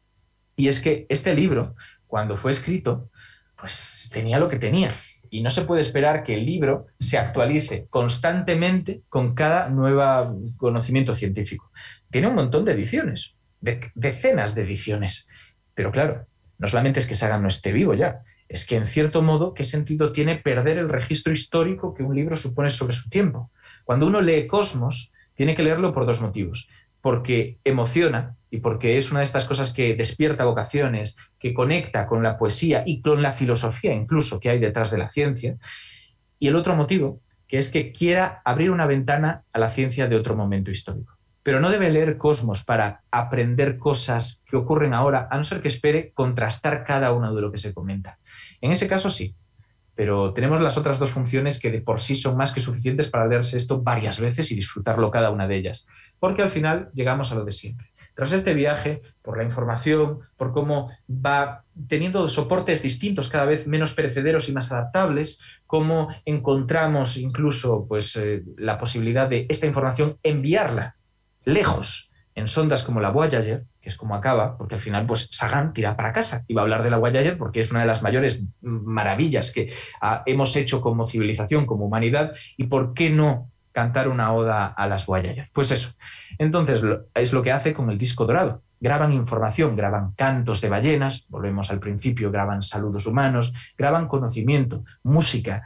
y es que este libro, cuando fue escrito, pues tenía lo que tenía. Y no se puede esperar que el libro se actualice constantemente con cada nuevo conocimiento científico. Tiene un montón de ediciones, decenas de ediciones. Pero claro, no solamente es que Sagan no esté vivo ya, es que en cierto modo, ¿qué sentido tiene perder el registro histórico que un libro supone sobre su tiempo? Cuando uno lee Cosmos, tiene que leerlo por dos motivos. Porque emociona y porque es una de estas cosas que despierta vocaciones, que conecta con la poesía y con la filosofía incluso que hay detrás de la ciencia. Y el otro motivo, que es que quiera abrir una ventana a la ciencia de otro momento histórico. Pero no debe leer Cosmos para aprender cosas que ocurren ahora, a no ser que espere contrastar cada uno de lo que se comenta. En ese caso sí, pero tenemos las otras dos funciones que de por sí son más que suficientes para leerse esto varias veces y disfrutarlo cada una de ellas, porque al final llegamos a lo de siempre. Tras este viaje, por la información, por cómo va teniendo soportes distintos, cada vez menos perecederos y más adaptables, cómo encontramos incluso pues, la posibilidad de esta información enviarla lejos en sondas como la Voyager, que es como acaba, porque al final pues Sagan tira para casa y va a hablar de la Voyager porque es una de las mayores maravillas que hemos hecho como civilización, como humanidad, y ¿por qué no cantar una oda a las Voyager? Pues eso. Entonces es lo que hace con el disco dorado. Graban información, graban cantos de ballenas, volvemos al principio, graban saludos humanos, graban conocimiento, música,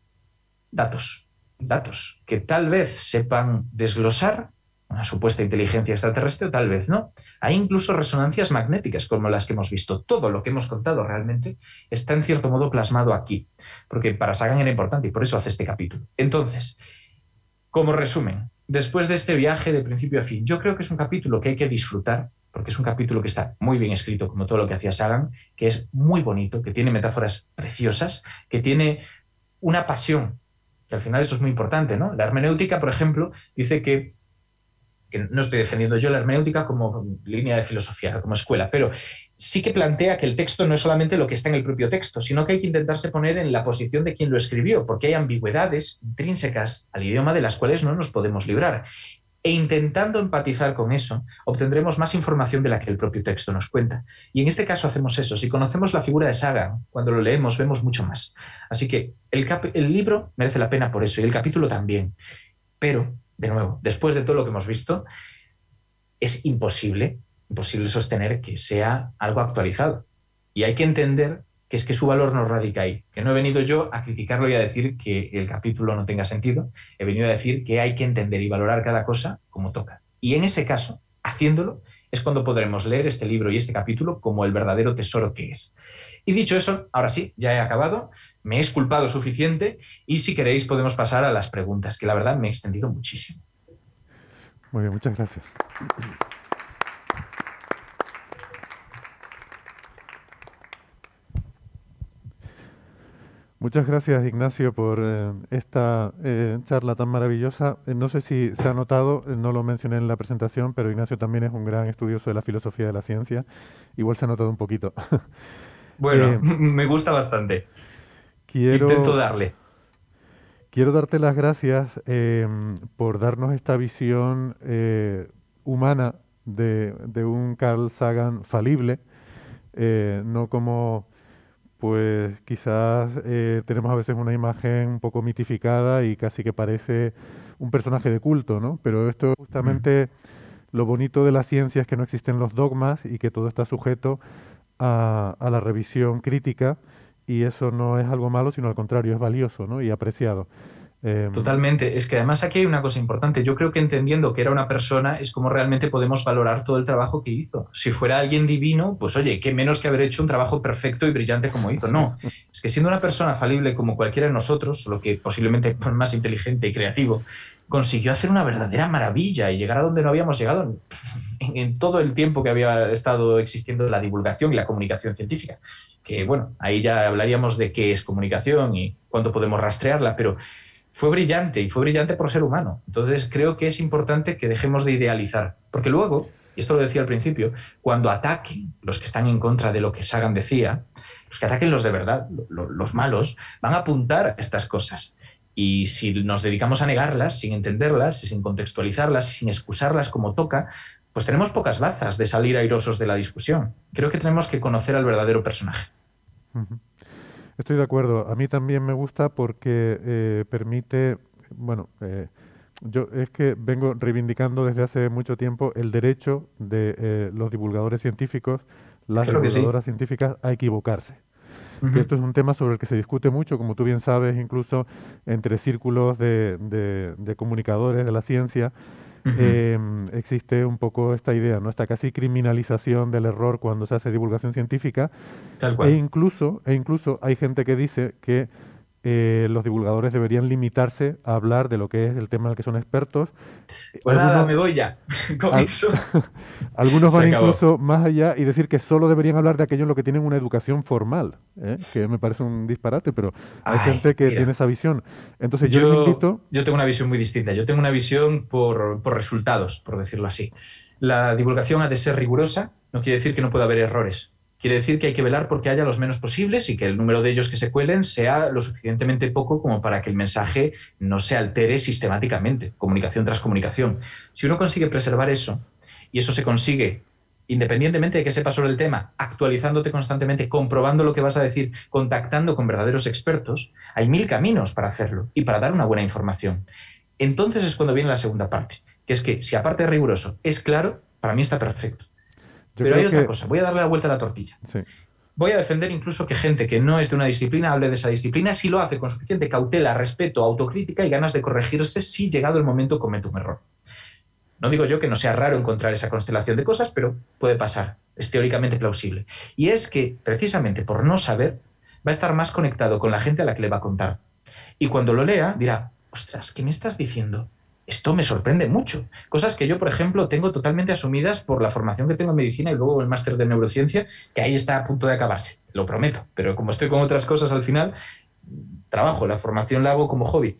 datos que tal vez sepan desglosar una supuesta inteligencia extraterrestre, tal vez no. Hay incluso resonancias magnéticas como las que hemos visto. Todo lo que hemos contado realmente está en cierto modo plasmado aquí, porque para Sagan era importante y por eso hace este capítulo. Entonces, como resumen, después de este viaje de principio a fin, yo creo que es un capítulo que hay que disfrutar, porque es un capítulo que está muy bien escrito, como todo lo que hacía Sagan, que es muy bonito, que tiene metáforas preciosas, que tiene una pasión, que al final eso es muy importante, ¿no? La hermenéutica, por ejemplo, dice que no estoy defendiendo yo la hermenéutica como línea de filosofía, como escuela, pero sí que plantea que el texto no es solamente lo que está en el propio texto, sino que hay que intentarse poner en la posición de quien lo escribió, porque hay ambigüedades intrínsecas al idioma de las cuales no nos podemos librar. E intentando empatizar con eso, obtendremos más información de la que el propio texto nos cuenta. Y en este caso hacemos eso. Si conocemos la figura de Sagan, cuando lo leemos vemos mucho más. Así que el libro merece la pena por eso, y el capítulo también. Pero, de nuevo, después de todo lo que hemos visto, es imposible sostener que sea algo actualizado. Y hay que entender que es que su valor no radica ahí. Que no he venido yo a criticarlo y a decir que el capítulo no tenga sentido. He venido a decir que hay que entender y valorar cada cosa como toca. Y en ese caso, haciéndolo, es cuando podremos leer este libro y este capítulo como el verdadero tesoro que es. Y dicho eso, ahora sí, ya he acabado. Me he exculpado suficiente y si queréis podemos pasar a las preguntas, que la verdad me he extendido muchísimo. Muy bien, muchas gracias. Muchas gracias, Ignacio, por esta charla tan maravillosa. No sé si se ha notado, no lo mencioné en la presentación, pero Ignacio también es un gran estudioso de la filosofía de la ciencia. Igual se ha notado un poquito. Bueno, Eh, me gusta bastante. Intento quiero, darle. quiero darte las gracias por darnos esta visión humana de un Carl Sagan falible, no como pues quizás tenemos a veces una imagen un poco mitificada y casi que parece un personaje de culto, ¿no? Pero esto es Mm. justamente lo bonito de la ciencia, es que no existen los dogmas y que todo está sujeto a la revisión crítica, y eso no es algo malo, sino al contrario, es valioso, ¿no? Y apreciado. Em, Totalmente. Es que además aquí hay una cosa importante. Yo creo que entendiendo que era una persona es como realmente podemos valorar todo el trabajo que hizo. Si fuera alguien divino, pues oye, qué menos que haber hecho un trabajo perfecto y brillante como hizo. No, es que siendo una persona falible como cualquiera de nosotros, solo que posiblemente más inteligente y creativo, consiguió hacer una verdadera maravilla y llegar a donde no habíamos llegado en todo el tiempo que había estado existiendo la divulgación y la comunicación científica. Que bueno, ahí ya hablaríamos de qué es comunicación y cuánto podemos rastrearla, pero fue brillante y fue brillante por ser humano. Entonces creo que es importante que dejemos de idealizar, porque luego, y esto lo decía al principio, cuando ataquen los que están en contra de lo que Sagan decía, los que ataquen los de verdad, los malos, van a apuntar a estas cosas. Y si nos dedicamos a negarlas, sin entenderlas, sin contextualizarlas y sin excusarlas como toca, pues tenemos pocas bazas de salir airosos de la discusión. Creo que tenemos que conocer al verdadero personaje. ujú. Estoy de acuerdo. A mí también me gusta porque permite, bueno, yo es que vengo reivindicando desde hace mucho tiempo el derecho de los divulgadores científicos, las Creo que sí. divulgadoras científicas, a equivocarse. Uh Que -huh. esto es un tema sobre el que se discute mucho, como tú bien sabes, incluso entre círculos de comunicadores de la ciencia. Uh -huh. Existe un poco esta idea, ¿no? Esta casi criminalización del error cuando se hace divulgación científica, Tal cual. e incluso hay gente que dice que los divulgadores deberían limitarse a hablar de lo que es el tema en el que son expertos. Pues nada, Algunos, me voy ya. Con al- eso algunos se van acabó. incluso más allá y decir que solo deberían hablar de aquello en lo que tienen una educación formal, ¿eh? Que me parece un disparate, pero hay Ay, gente que tiene mira, esa visión. Entonces yo les yo, invito, yo tengo una visión muy distinta. Yo tengo una visión por resultados, por decirlo así. La divulgación ha de ser rigurosa, no quiere decir que no pueda haber errores. Quiere decir que hay que velar porque haya los menos posibles y que el número de ellos que se cuelen sea lo suficientemente poco como para que el mensaje no se altere sistemáticamente, comunicación tras comunicación. Si uno consigue preservar eso, y eso se consigue independientemente de que sepas sobre el tema, actualizándote constantemente, comprobando lo que vas a decir, contactando con verdaderos expertos, hay mil caminos para hacerlo y para dar una buena información. Entonces es cuando viene la segunda parte, que es que si aparte de riguroso es claro, para mí está perfecto. yo Pero hay creo otra que, cosa, voy a darle la vuelta a la tortilla. sí, Voy a defender incluso que gente que no es de una disciplina hable de esa disciplina si lo hace con suficiente cautela, respeto, autocrítica y ganas de corregirse si llegado el momento comete un error. No digo yo que no sea raro encontrar esa constelación de cosas, pero puede pasar, es teóricamente plausible. Y es que, precisamente por no saber, va a estar más conectado con la gente a la que le va a contar. Y cuando lo lea, dirá, ostras, ¿qué me estás diciendo? Esto me sorprende mucho. Cosas que yo, por ejemplo, tengo totalmente asumidas por la formación que tengo en medicina y luego el máster de neurociencia, que ahí está a punto de acabarse, lo prometo. Pero como estoy con otras cosas al final, trabajo, la formación la hago como hobby.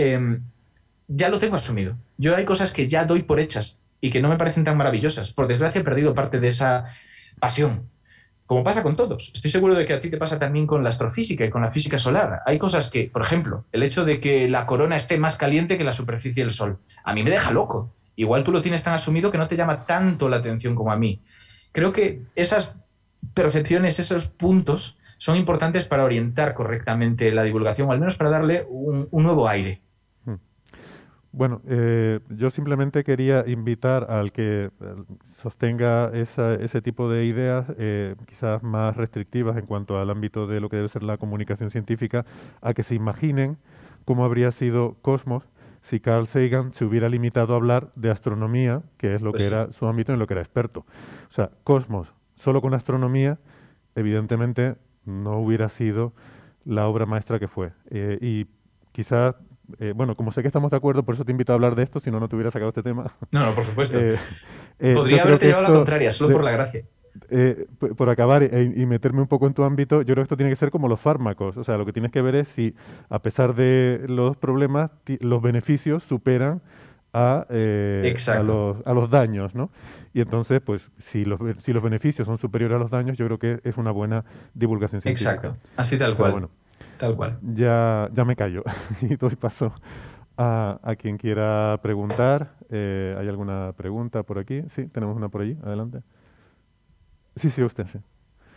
Ya lo tengo asumido. Yo hay cosas que ya doy por hechas y que no me parecen tan maravillosas. Por desgracia he perdido parte de esa pasión, como pasa con todos. Estoy seguro de que a ti te pasa también con la astrofísica y con la física solar. Hay cosas que, por ejemplo, el hecho de que la corona esté más caliente que la superficie del Sol, a mí me deja loco. Igual tú lo tienes tan asumido que no te llama tanto la atención como a mí. Creo que esas percepciones, esos puntos, son importantes para orientar correctamente la divulgación, o al menos para darle un nuevo aire. mm. Bueno, yo simplemente quería invitar al que sostenga ese tipo de ideas, quizás más restrictivas en cuanto al ámbito de lo que debe ser la comunicación científica, a que se imaginen cómo habría sido Cosmos si Carl Sagan se hubiera limitado a hablar de astronomía, que es lo que Pues sí. era su ámbito en lo que era experto. O sea, Cosmos solo con astronomía, evidentemente no hubiera sido la obra maestra que fue. Y quizás bueno, como sé que estamos de acuerdo, por eso te invito a hablar de esto, si no, no te hubiera sacado este tema. No, no, por supuesto. Eh, yo Podría creo haberte que llevado la esto contraria, solo de, por la gracia. por acabar y meterme un poco en tu ámbito, yo creo que esto tiene que ser como los fármacos. O sea, lo que tienes que ver es si, a pesar de los problemas, los beneficios superan Exacto, a los daños, ¿no? Y entonces, pues, si los beneficios son superiores a los daños, yo creo que es una buena divulgación científica. exacto. Así tal Pero cual, bueno, tal cual. ya me callo y doy paso a quien quiera preguntar. ¿Hay alguna pregunta por aquí? Sí, tenemos una por allí. Adelante. Sí, sí, usted, sí.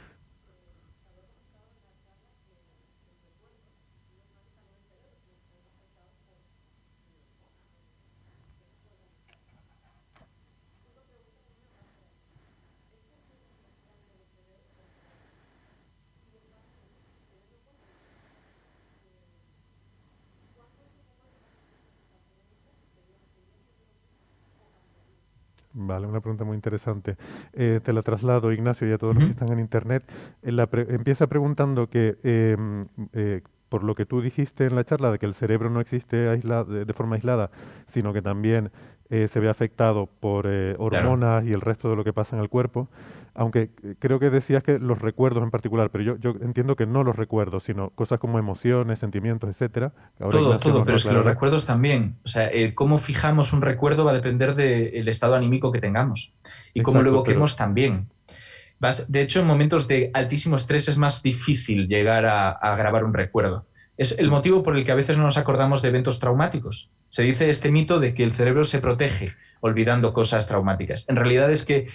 Vale, una pregunta muy interesante. Te la traslado, Ignacio, y a todos los que Ujú. están en Internet. Empieza preguntando que, por lo que tú dijiste en la charla, de que el cerebro no existe de forma aislada, sino que también se ve afectado por Claro. hormonas y el resto de lo que pasa en el cuerpo, aunque creo que decías que los recuerdos en particular, pero yo entiendo que no los recuerdos, sino cosas como emociones, sentimientos, etcétera. Ahora Todo, Ignacio todo, nos lo pero es que los aclarará. recuerdos también, o sea, cómo fijamos un recuerdo va a depender del estado anímico que tengamos y cómo lo Exacto, pero evoquemos también. De hecho, en momentos de altísimo estrés es más difícil llegar a grabar un recuerdo. Es el mm, motivo por el que a veces no nos acordamos de eventos traumáticos. Se dice este mito de que el cerebro se protege olvidando cosas traumáticas. En realidad es que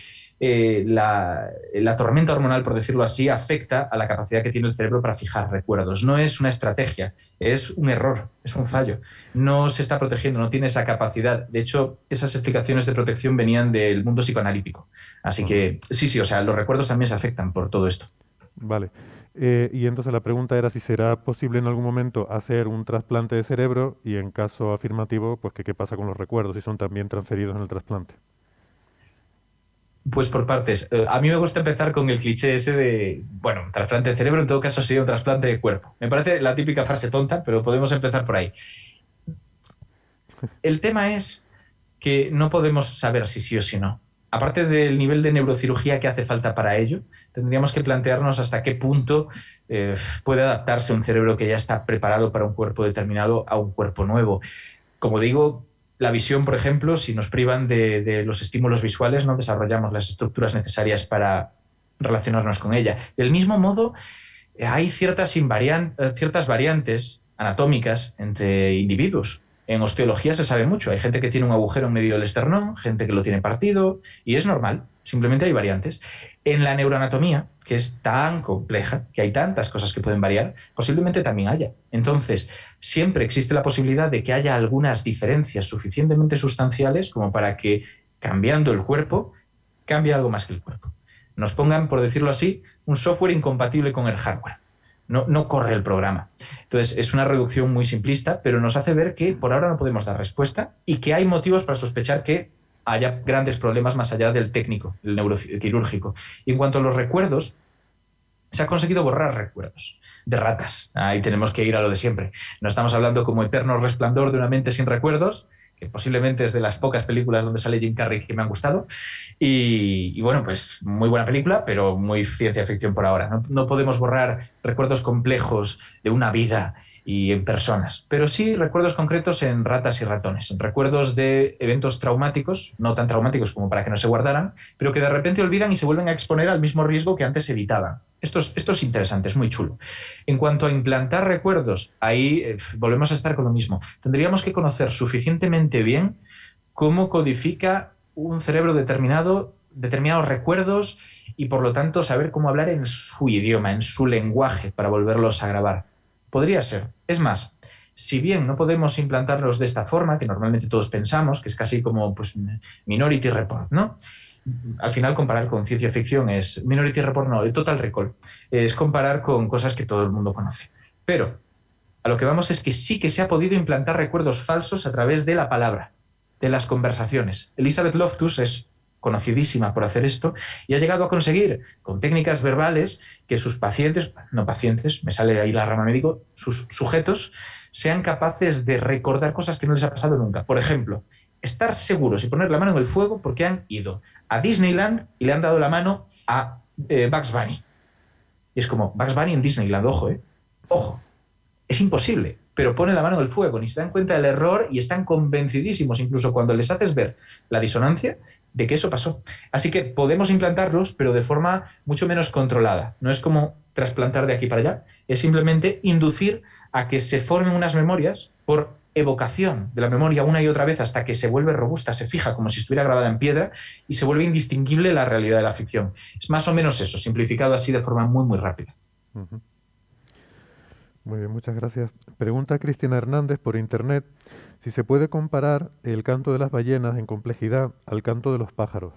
la tormenta hormonal, por decirlo así, afecta a la capacidad que tiene el cerebro para fijar recuerdos. No es una estrategia, es un error, es un fallo. No se está protegiendo, no tiene esa capacidad. De hecho, esas explicaciones de protección venían del mundo psicoanalítico. Así ajá. que sí, sí, o sea, los recuerdos también se afectan por todo esto. Vale. Y entonces la pregunta era si será posible en algún momento hacer un trasplante de cerebro y en caso afirmativo, pues que qué pasa con los recuerdos, si son también transferidos en el trasplante. Pues por partes. A mí me gusta empezar con el cliché ese de, bueno, un trasplante de cerebro en todo caso sería un trasplante de cuerpo. Me parece la típica frase tonta, pero podemos empezar por ahí. El tema es que no podemos saber si sí o si no. Aparte del nivel de neurocirugía que hace falta para ello, tendríamos que plantearnos hasta qué punto puede adaptarse un cerebro que ya está preparado para un cuerpo determinado a un cuerpo nuevo. Como digo, la visión, por ejemplo, si nos privan de los estímulos visuales, no desarrollamos las estructuras necesarias para relacionarnos con ella. Del mismo modo, hay ciertas variantes anatómicas entre individuos. En osteología se sabe mucho. Hay gente que tiene un agujero en medio del esternón, gente que lo tiene partido, y es normal. Simplemente hay variantes. En la neuroanatomía, que es tan compleja, que hay tantas cosas que pueden variar, posiblemente también haya. Entonces, siempre existe la posibilidad de que haya algunas diferencias suficientemente sustanciales como para que, cambiando el cuerpo, cambie algo más que el cuerpo. Nos pongan, por decirlo así, un software incompatible con el hardware. No corre el programa. Entonces, es una reducción muy simplista, pero nos hace ver que por ahora no podemos dar respuesta y que hay motivos para sospechar que haya grandes problemas más allá del técnico, el neuroquirúrgico. Y en cuanto a los recuerdos, se ha conseguido borrar recuerdos de ratas. Ahí tenemos que ir a lo de siempre. No estamos hablando como eterno resplandor de una mente sin recuerdos, que posiblemente es de las pocas películas donde sale Jim Carrey que me han gustado. Y bueno, pues muy buena película, pero muy ciencia ficción por ahora. No podemos borrar recuerdos complejos de una vida y en personas, pero sí recuerdos concretos en ratas y ratones, recuerdos de eventos traumáticos, no tan traumáticos como para que no se guardaran, pero que de repente olvidan y se vuelven a exponer al mismo riesgo que antes evitaban. Esto es interesante, es muy chulo. En cuanto a implantar recuerdos, ahí volvemos a estar con lo mismo. Tendríamos que conocer suficientemente bien cómo codifica un cerebro determinados recuerdos y por lo tanto saber cómo hablar en su idioma, en su lenguaje, para volverlos a grabar. Podría ser. Es más, si bien no podemos implantarlos de esta forma, que normalmente todos pensamos, que es casi como pues, Minority Report, ¿no? Al final comparar con ciencia ficción es Minority Report, no, Total Recall. Es comparar con cosas que todo el mundo conoce. Pero a lo que vamos es que sí que se ha podido implantar recuerdos falsos a través de la palabra, de las conversaciones. Elizabeth Loftus es conocidísima por hacer esto y ha llegado a conseguir con técnicas verbales que sus pacientes, no pacientes, me sale ahí la rama médico, sus sujetos sean capaces de recordar cosas que no les ha pasado nunca. Por ejemplo, estar seguros y poner la mano en el fuego porque han ido a Disneyland y le han dado la mano a Bugs Bunny. Y es como, Bugs Bunny en Disneyland, ojo, ¿eh? Ojo, es imposible, pero pone la mano en el fuego, ni se dan cuenta del error y están convencidísimos, incluso cuando les haces ver la disonancia, de que eso pasó. Así que podemos implantarlos, pero de forma mucho menos controlada. No es como trasplantar de aquí para allá, es simplemente inducir a que se formen unas memorias por evocación de la memoria una y otra vez hasta que se vuelve robusta, se fija como si estuviera grabada en piedra y se vuelve indistinguible la realidad de la ficción. Es más o menos eso, simplificado así de forma muy, muy rápida. Ujú. Muy bien, muchas gracias. Pregunta Cristina Hernández por internet si se puede comparar el canto de las ballenas en complejidad al canto de los pájaros.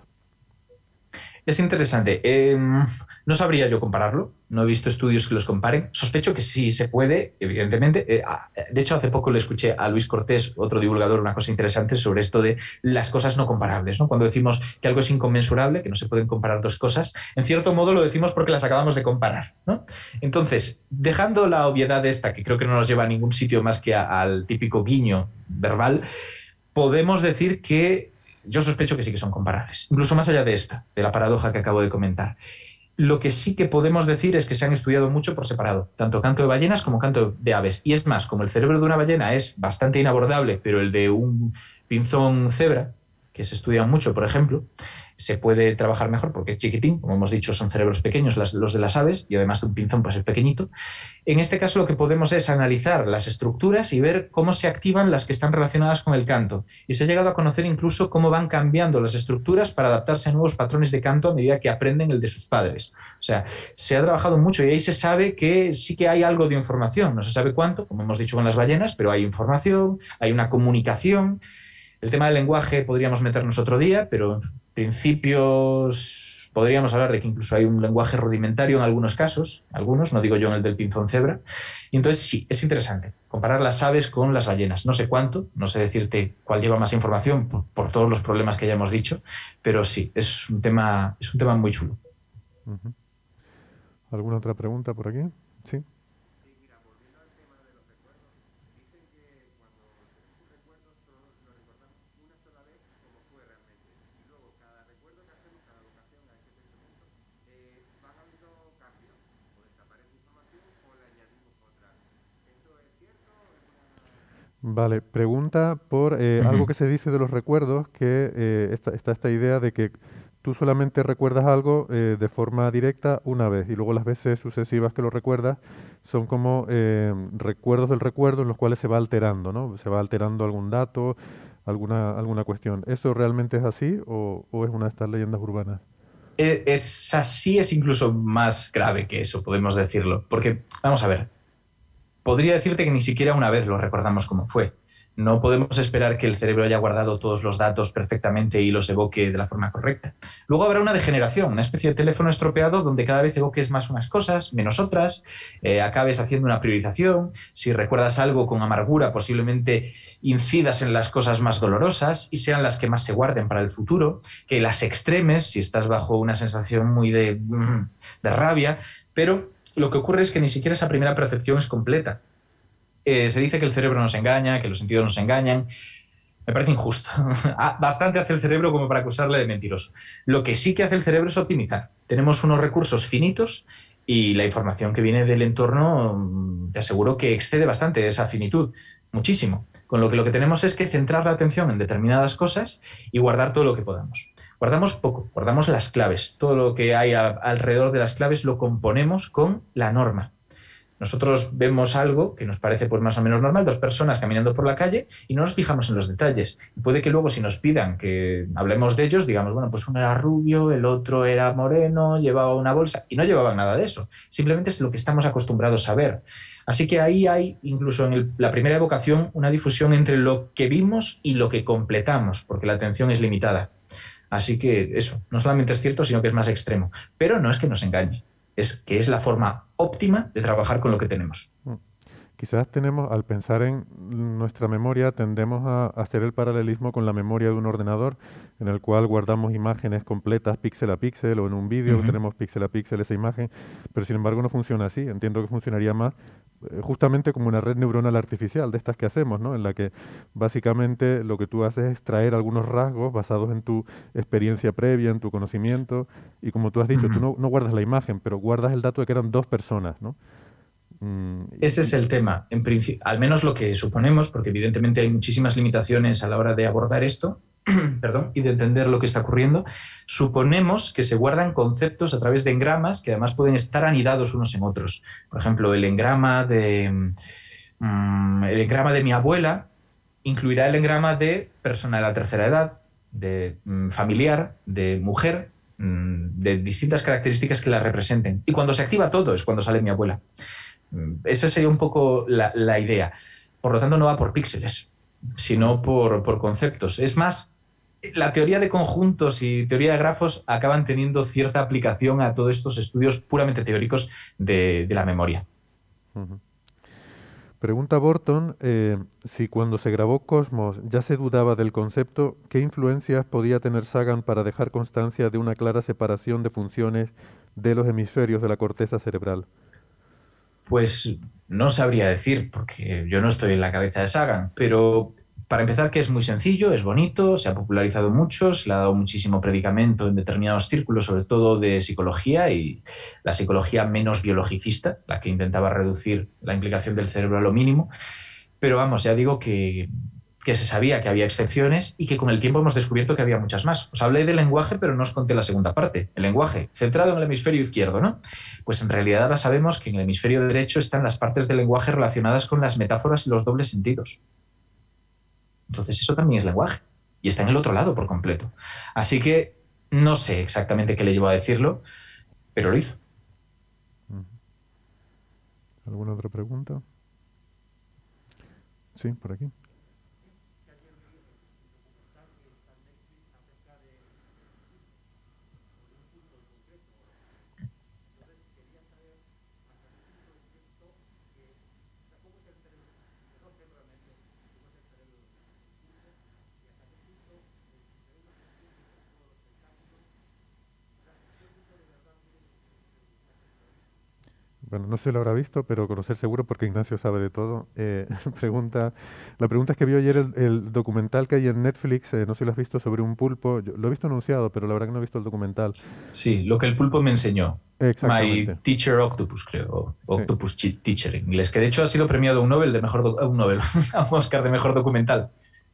Es interesante. No sabría yo compararlo. No he visto estudios que los comparen. Sospecho que sí se puede, evidentemente. De hecho, hace poco le escuché a Luis Cortés, otro divulgador, una cosa interesante sobre esto de las cosas no comparables, ¿no? Cuando decimos que algo es inconmensurable, que no se pueden comparar dos cosas, en cierto modo lo decimos porque las acabamos de comparar, ¿no? Entonces, dejando la obviedad esta, que creo que no nos lleva a ningún sitio más que al típico guiño verbal, podemos decir que yo sospecho que sí que son comparables, incluso más allá de esta, de la paradoja que acabo de comentar. Lo que sí que podemos decir es que se han estudiado mucho por separado, tanto canto de ballenas como canto de aves. Y es más, como el cerebro de una ballena es bastante inabordable, pero el de un pinzón cebra, que se estudia mucho, por ejemplo, se puede trabajar mejor porque es chiquitín, como hemos dicho, son cerebros pequeños los de las aves, y además de un pinzón pues es pequeñito. En este caso lo que podemos es analizar las estructuras y ver cómo se activan las que están relacionadas con el canto. Y se ha llegado a conocer incluso cómo van cambiando las estructuras para adaptarse a nuevos patrones de canto a medida que aprenden el de sus padres. O sea, se ha trabajado mucho y ahí se sabe que sí que hay algo de información. No se sabe cuánto, como hemos dicho con las ballenas, pero hay información, hay una comunicación. El tema del lenguaje podríamos meternos otro día, pero en principios podríamos hablar de que incluso hay un lenguaje rudimentario en algunos casos, algunos, no digo yo en el del pinzón cebra. Y entonces sí, es interesante comparar las aves con las ballenas. No sé cuánto, no sé decirte cuál lleva más información por todos los problemas que ya hemos dicho, pero sí, es un tema muy chulo. Ujú. ¿Alguna otra pregunta por aquí? Sí. Vale, pregunta por algo Ujú. que se dice de los recuerdos, que está esta idea de que tú solamente recuerdas algo de forma directa una vez y luego las veces sucesivas que lo recuerdas son como recuerdos del recuerdo en los cuales se va alterando, ¿no? Se va alterando algún dato, alguna cuestión. ¿Eso realmente es así o es una de estas leyendas urbanas? Es así, es incluso más grave que eso, podemos decirlo. Porque, vamos a ver, podría decirte que ni siquiera una vez lo recordamos como fue. No podemos esperar que el cerebro haya guardado todos los datos perfectamente y los evoque de la forma correcta. Luego habrá una degeneración, una especie de teléfono estropeado donde cada vez evoques más unas cosas, menos otras, acabes haciendo una priorización. Si recuerdas algo con amargura, posiblemente incidas en las cosas más dolorosas y sean las que más se guarden para el futuro, que las extremes, si estás bajo una sensación muy de rabia, pero lo que ocurre es que ni siquiera esa primera percepción es completa. Se dice que el cerebro nos engaña, que los sentidos nos engañan. Me parece injusto. Bastante hace el cerebro como para acusarle de mentiroso. Lo que sí que hace el cerebro es optimizar. Tenemos unos recursos finitos y la información que viene del entorno, te aseguro que excede bastante esa finitud, muchísimo. Con lo que tenemos es que centrar la atención en determinadas cosas y guardar todo lo que podamos. Guardamos poco, guardamos las claves. Todo lo que hay alrededor de las claves lo componemos con la norma. Nosotros vemos algo que nos parece pues más o menos normal, dos personas caminando por la calle y no nos fijamos en los detalles. Y puede que luego si nos pidan que hablemos de ellos, digamos, bueno, pues uno era rubio, el otro era moreno, llevaba una bolsa y no llevaban nada de eso. Simplemente es lo que estamos acostumbrados a ver. Así que ahí hay, incluso en la primera evocación, una difusión entre lo que vimos y lo que completamos, porque la atención es limitada. Así que eso, no solamente es cierto, sino que es más extremo. Pero no es que nos engañe, es que es la forma óptima de trabajar con lo que tenemos. Mm. Quizás tenemos, al pensar en nuestra memoria, tendemos a hacer el paralelismo con la memoria de un ordenador, en el cual guardamos imágenes completas píxel a píxel, o en un vídeo Uh -huh. tenemos píxel a píxel esa imagen, pero sin embargo no funciona así. Entiendo que funcionaría más justamente como una red neuronal artificial de estas que hacemos, ¿no? En la que básicamente lo que tú haces es extraer algunos rasgos basados en tu experiencia previa, en tu conocimiento, y como tú has dicho, tú Ujú. no guardas la imagen, pero guardas el dato de que eran dos personas, ¿no? Mm, Ese es el tema, en al menos lo que suponemos, porque evidentemente hay muchísimas limitaciones a la hora de abordar esto, perdón, y de entender lo que está ocurriendo. Suponemos que se guardan conceptos a través de engramas que además pueden estar anidados unos en otros. Por ejemplo, el engrama de mi abuela incluirá el engrama de persona de la tercera edad, de familiar, de mujer, de distintas características que la representen. Y cuando se activa todo es cuando sale mi abuela. Esa sería un poco la idea. Por lo tanto, no va por píxeles, sino por conceptos. Es más, la teoría de conjuntos y teoría de grafos acaban teniendo cierta aplicación a todos estos estudios puramente teóricos de la memoria. ujú. Pregunta Borton si cuando se grabó Cosmos ya se dudaba del concepto, ¿qué influencias podía tener Sagan para dejar constancia de una clara separación de funciones de los hemisferios de la corteza cerebral? Pues no sabría decir, porque yo no estoy en la cabeza de Sagan, pero para empezar que es muy sencillo, es bonito, se ha popularizado mucho, se le ha dado muchísimo predicamento en determinados círculos, sobre todo de psicología y la psicología menos biologicista, la que intentaba reducir la implicación del cerebro a lo mínimo. Pero vamos, ya digo que se sabía que había excepciones y que con el tiempo hemos descubierto que había muchas más. Os hablé del lenguaje, pero no os conté la segunda parte. El lenguaje, centrado en el hemisferio izquierdo, ¿no? Pues en realidad ahora sabemos que en el hemisferio derecho están las partes del lenguaje relacionadas con las metáforas y los dobles sentidos. Entonces eso también es lenguaje y está en el otro lado por completo. Así que no sé exactamente qué le llevó a decirlo, pero lo hizo. Ujú. ¿Alguna otra pregunta? Sí, por aquí. Bueno, no se lo habrá visto, pero conocer seguro porque Ignacio sabe de todo. La pregunta es que vio ayer el documental que hay en Netflix, no sé si lo has visto, sobre un pulpo. Yo lo he visto anunciado, pero la verdad que no he visto el documental. Sí, lo que el pulpo me enseñó. My Exactamente, Teacher Octopus, creo. sí, Octopus Teacher en inglés, que de hecho ha sido premiado a un Nobel de mejor un Nobel, a un Oscar de mejor documental.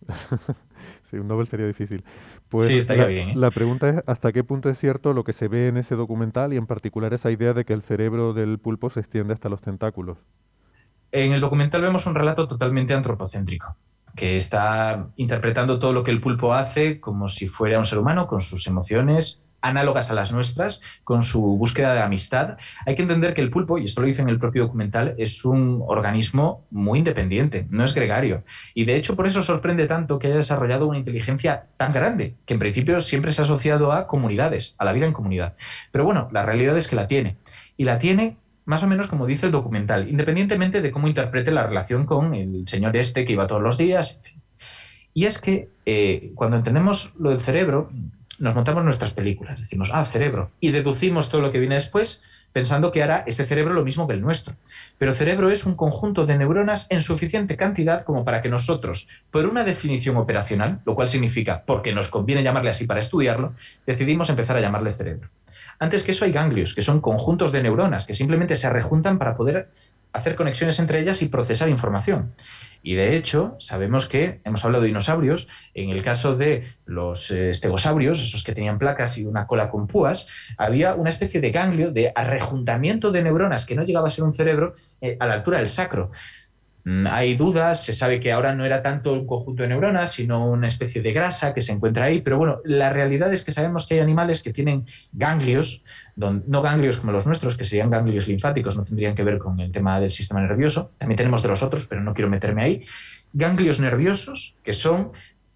sí, un Nobel sería difícil. Pues Sí, estaría bien, ¿eh? la pregunta es hasta qué punto es cierto lo que se ve en ese documental y en particular esa idea de que el cerebro del pulpo se extiende hasta los tentáculos. En el documental vemos un relato totalmente antropocéntrico, que está interpretando todo lo que el pulpo hace como si fuera un ser humano, con sus emociones análogas a las nuestras, con su búsqueda de amistad. Hay que entender que el pulpo, y esto lo dice en el propio documental, es un organismo muy independiente, no es gregario. Y de hecho por eso sorprende tanto que haya desarrollado una inteligencia tan grande, que en principio siempre se ha asociado a comunidades, a la vida en comunidad. Pero bueno, la realidad es que la tiene. Y la tiene más o menos como dice el documental, independientemente de cómo interprete la relación con el señor este que iba todos los días. En fin. Y es que cuando entendemos lo del cerebro, nos montamos nuestras películas, decimos, ah, cerebro, y deducimos todo lo que viene después pensando que hará ese cerebro lo mismo que el nuestro. Pero el cerebro es un conjunto de neuronas en suficiente cantidad como para que nosotros, por una definición operacional, lo cual significa porque nos conviene llamarle así para estudiarlo, decidimos empezar a llamarle cerebro. Antes que eso hay ganglios, que son conjuntos de neuronas que simplemente se rejuntan para poder hacer conexiones entre ellas y procesar información. Y de hecho, sabemos que, hemos hablado de dinosaurios, en el caso de los estegosaurios, esos que tenían placas y una cola con púas, había una especie de ganglio de arrejuntamiento de neuronas que no llegaba a ser un cerebro a la altura del sacro. Hay dudas, se sabe que ahora no era tanto un conjunto de neuronas, sino una especie de grasa que se encuentra ahí, pero bueno, la realidad es que sabemos que hay animales que tienen ganglios, no ganglios como los nuestros, que serían ganglios linfáticos, no tendrían que ver con el tema del sistema nervioso, también tenemos de los otros, pero no quiero meterme ahí, ganglios nerviosos que son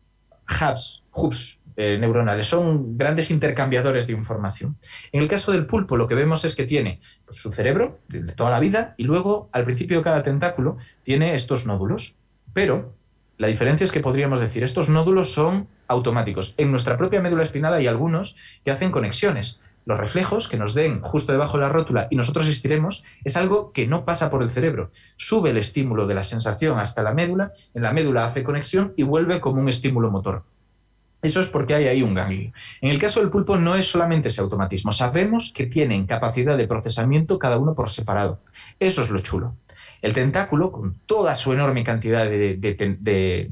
hubs neuronales, son grandes intercambiadores de información. En el caso del pulpo, lo que vemos es que tiene pues, su cerebro de toda la vida y luego, al principio de cada tentáculo, tiene estos nódulos. Pero la diferencia es que podríamos decir, estos nódulos son automáticos. En nuestra propia médula espinal hay algunos que hacen conexiones. los reflejos que nos den justo debajo de la rótula y nosotros estiremos, es algo que no pasa por el cerebro. Sube el estímulo de la sensación hasta la médula, en la médula hace conexión y vuelve como un estímulo motor. Eso es porque hay ahí un ganglio. En el caso del pulpo no es solamente ese automatismo. Sabemos que tienen capacidad de procesamiento cada uno por separado. Eso es lo chulo. El tentáculo, con toda su enorme cantidad de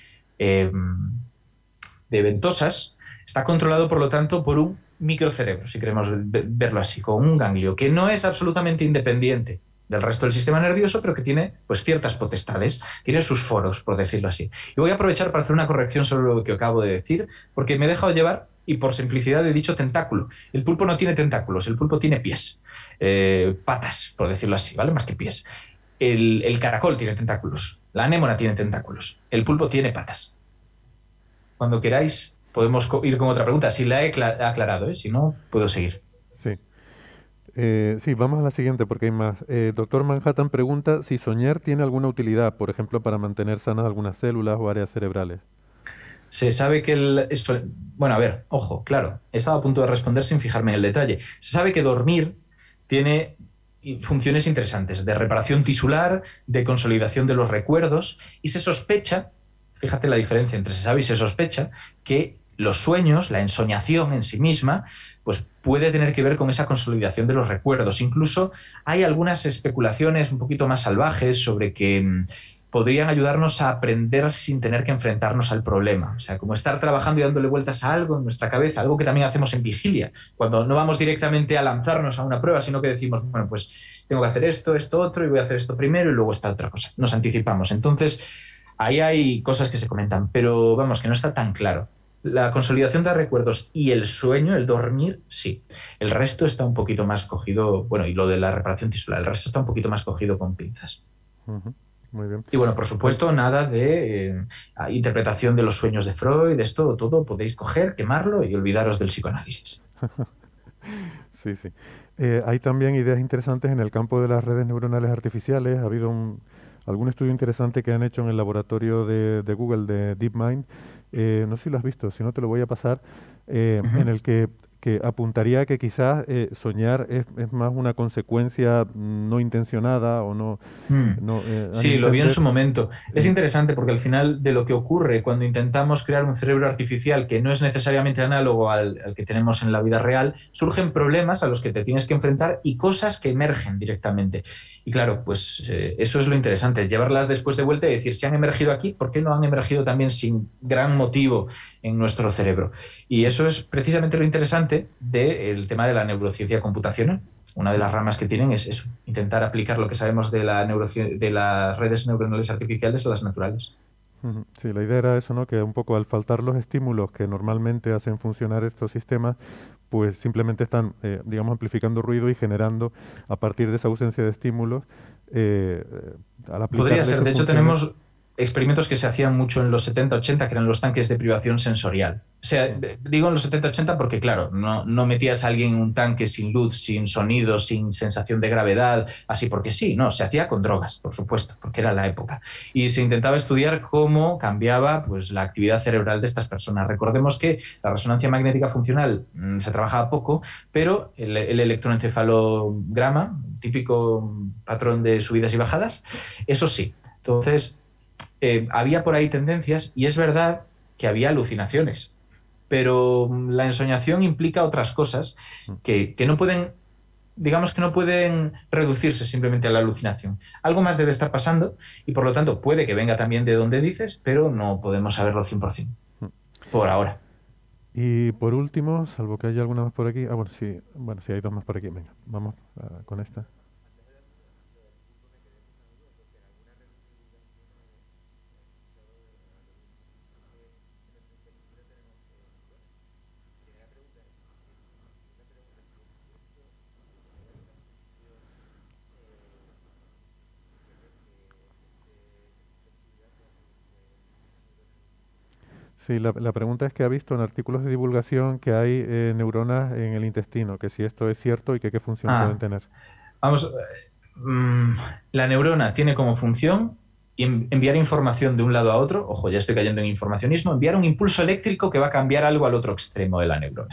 ventosas, está controlado, por lo tanto, por un microcerebro, si queremos verlo así, con un ganglio, que no es absolutamente independiente del resto del sistema nervioso, pero que tiene pues, ciertas potestades, tiene sus foros, por decirlo así. Y voy a aprovechar para hacer una corrección sobre lo que acabo de decir, porque me he dejado llevar y por simplicidad he dicho tentáculo. El pulpo no tiene tentáculos, el pulpo tiene pies, patas, por decirlo así, ¿vale? Más que pies. El caracol tiene tentáculos, la anémona tiene tentáculos, el pulpo tiene patas. Cuando queráis podemos ir con otra pregunta, si la he aclarado, ¿eh? Si no, puedo seguir. Sí. Sí, vamos a la siguiente porque hay más. Doctor Manhattan pregunta si soñar tiene alguna utilidad, por ejemplo, para mantener sanas algunas células o áreas cerebrales. Se sabe que bueno, a ver, ojo, claro, estaba a punto de responder sin fijarme en el detalle. Se sabe que dormir tiene funciones interesantes de reparación tisular, de consolidación de los recuerdos, y se sospecha, fíjate la diferencia entre se sabe y se sospecha, que los sueños, la ensoñación en sí misma, pues puede tener que ver con esa consolidación de los recuerdos. Incluso hay algunas especulaciones un poquito más salvajes sobre que podrían ayudarnos a aprender sin tener que enfrentarnos al problema. O sea, como estar trabajando y dándole vueltas a algo en nuestra cabeza, algo que también hacemos en vigilia, cuando no vamos directamente a lanzarnos a una prueba, sino que decimos, bueno, pues tengo que hacer esto, esto otro, y voy a hacer esto primero y luego esta otra cosa. Nos anticipamos. Entonces, ahí hay cosas que se comentan, pero vamos, que no está tan claro. La consolidación de recuerdos y el sueño, el dormir, sí. El resto está un poquito más cogido, bueno, y lo de la reparación tisular, el resto está un poquito más cogido con pinzas. Muy bien. Y bueno, por supuesto, nada de interpretación de los sueños de Freud, esto, todo podéis coger, quemarlo y olvidaros del psicoanálisis. Sí, sí. Hay también ideas interesantes en el campo de las redes neuronales artificiales. Ha habido algún estudio interesante que han hecho en el laboratorio de Google, de DeepMind. No sé si lo has visto, si no te lo voy a pasar, en el que apuntaría a que quizás soñar es más una consecuencia no intencionada o no... Sí, lo vi en su momento. Es interesante porque al final de lo que ocurre cuando intentamos crear un cerebro artificial que no es necesariamente análogo al que tenemos en la vida real, surgen problemas a los que te tienes que enfrentar y cosas que emergen directamente. Y claro, pues eso es lo interesante, llevarlas después de vuelta y decir, si han emergido aquí, ¿por qué no han emergido también sin gran motivo en nuestro cerebro? Y eso es precisamente lo interesante del tema de la neurociencia computacional. Una de las ramas que tienen es eso, intentar aplicar lo que sabemos de las redes neuronales artificiales a las naturales. Sí, la idea era eso, ¿no? Que un poco al faltar los estímulos que normalmente hacen funcionar estos sistemas, pues simplemente están, digamos, amplificando ruido y generando, a partir de esa ausencia de estímulos, al aplicar... Podría ser, de hecho tenemos experimentos que se hacían mucho en los 70-80, que eran los tanques de privación sensorial. O sea, digo en los 70-80 porque, claro, no metías a alguien en un tanque sin luz, sin sonido, sin sensación de gravedad, así porque sí, no, se hacía con drogas, por supuesto, porque era la época. Y se intentaba estudiar cómo cambiaba pues, la actividad cerebral de estas personas. Recordemos que la resonancia magnética funcional se trabajaba poco, pero el electroencefalograma, típico patrón de subidas y bajadas, eso sí. Entonces, había por ahí tendencias y es verdad que había alucinaciones, pero la ensoñación implica otras cosas que no pueden, digamos que no pueden reducirse simplemente a la alucinación. Algo más debe estar pasando y por lo tanto puede que venga también de donde dices, pero no podemos saberlo 100% por ahora. Y por último, salvo que haya alguna más por aquí, bueno, sí hay dos más por aquí, venga, vamos con esta. Sí, la pregunta es que ha visto en artículos de divulgación que hay neuronas en el intestino, que si esto es cierto y que qué función pueden tener. Vamos, la neurona tiene como función enviar información de un lado a otro, ojo, ya estoy cayendo en informacionismo, enviar un impulso eléctrico que va a cambiar algo al otro extremo de la neurona,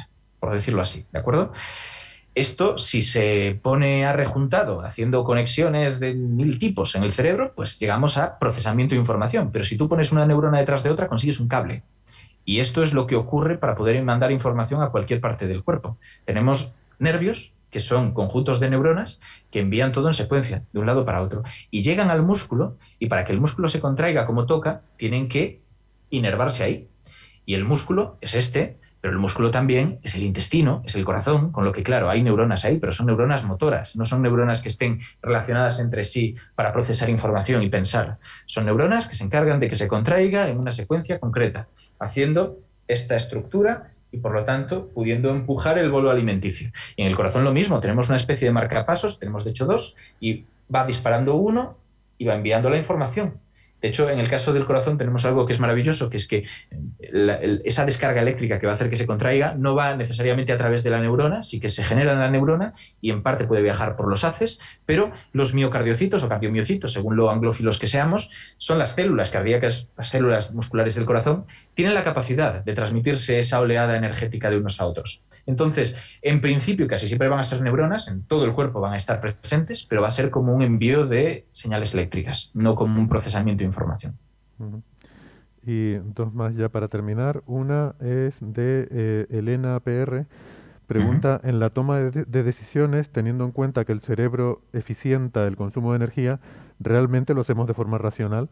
por decirlo así, ¿de acuerdo? Esto, si se pone arrejuntado haciendo conexiones de 1000 tipos en el cerebro, pues llegamos a procesamiento de información. Pero si tú pones una neurona detrás de otra, consigues un cable. Y esto es lo que ocurre para poder mandar información a cualquier parte del cuerpo. Tenemos nervios, que son conjuntos de neuronas, que envían todo en secuencia, de un lado para otro. Y llegan al músculo, y para que el músculo se contraiga como toca, tienen que inervarse ahí. Y el músculo es este, pero el músculo también es el intestino, es el corazón, con lo que, claro, hay neuronas ahí, pero son neuronas motoras, no son neuronas que estén relacionadas entre sí para procesar información y pensar. Son neuronas que se encargan de que se contraiga en una secuencia concreta, haciendo esta estructura y, por lo tanto, pudiendo empujar el bolo alimenticio. Y en el corazón lo mismo, tenemos una especie de marcapasos, tenemos de hecho 2, y va disparando uno y va enviando la información. De hecho, en el caso del corazón tenemos algo que es maravilloso, que es que esa descarga eléctrica que va a hacer que se contraiga no va necesariamente a través de la neurona, sí que se genera en la neurona y en parte puede viajar por los haces, pero los miocardiocitos o cardiomiocitos, según lo anglófilos que seamos, son las células cardíacas, las células musculares del corazón, tienen la capacidad de transmitirse esa oleada energética de unos a otros. Entonces, en principio, casi siempre van a ser neuronas, en todo el cuerpo van a estar presentes, pero va a ser como un envío de señales eléctricas, no como un procesamiento de información. Ujú. Y dos más ya para terminar. Una es de Elena PR. Pregunta, en la toma de decisiones, teniendo en cuenta que el cerebro eficienta el consumo de energía, ¿realmente lo hacemos de forma racional?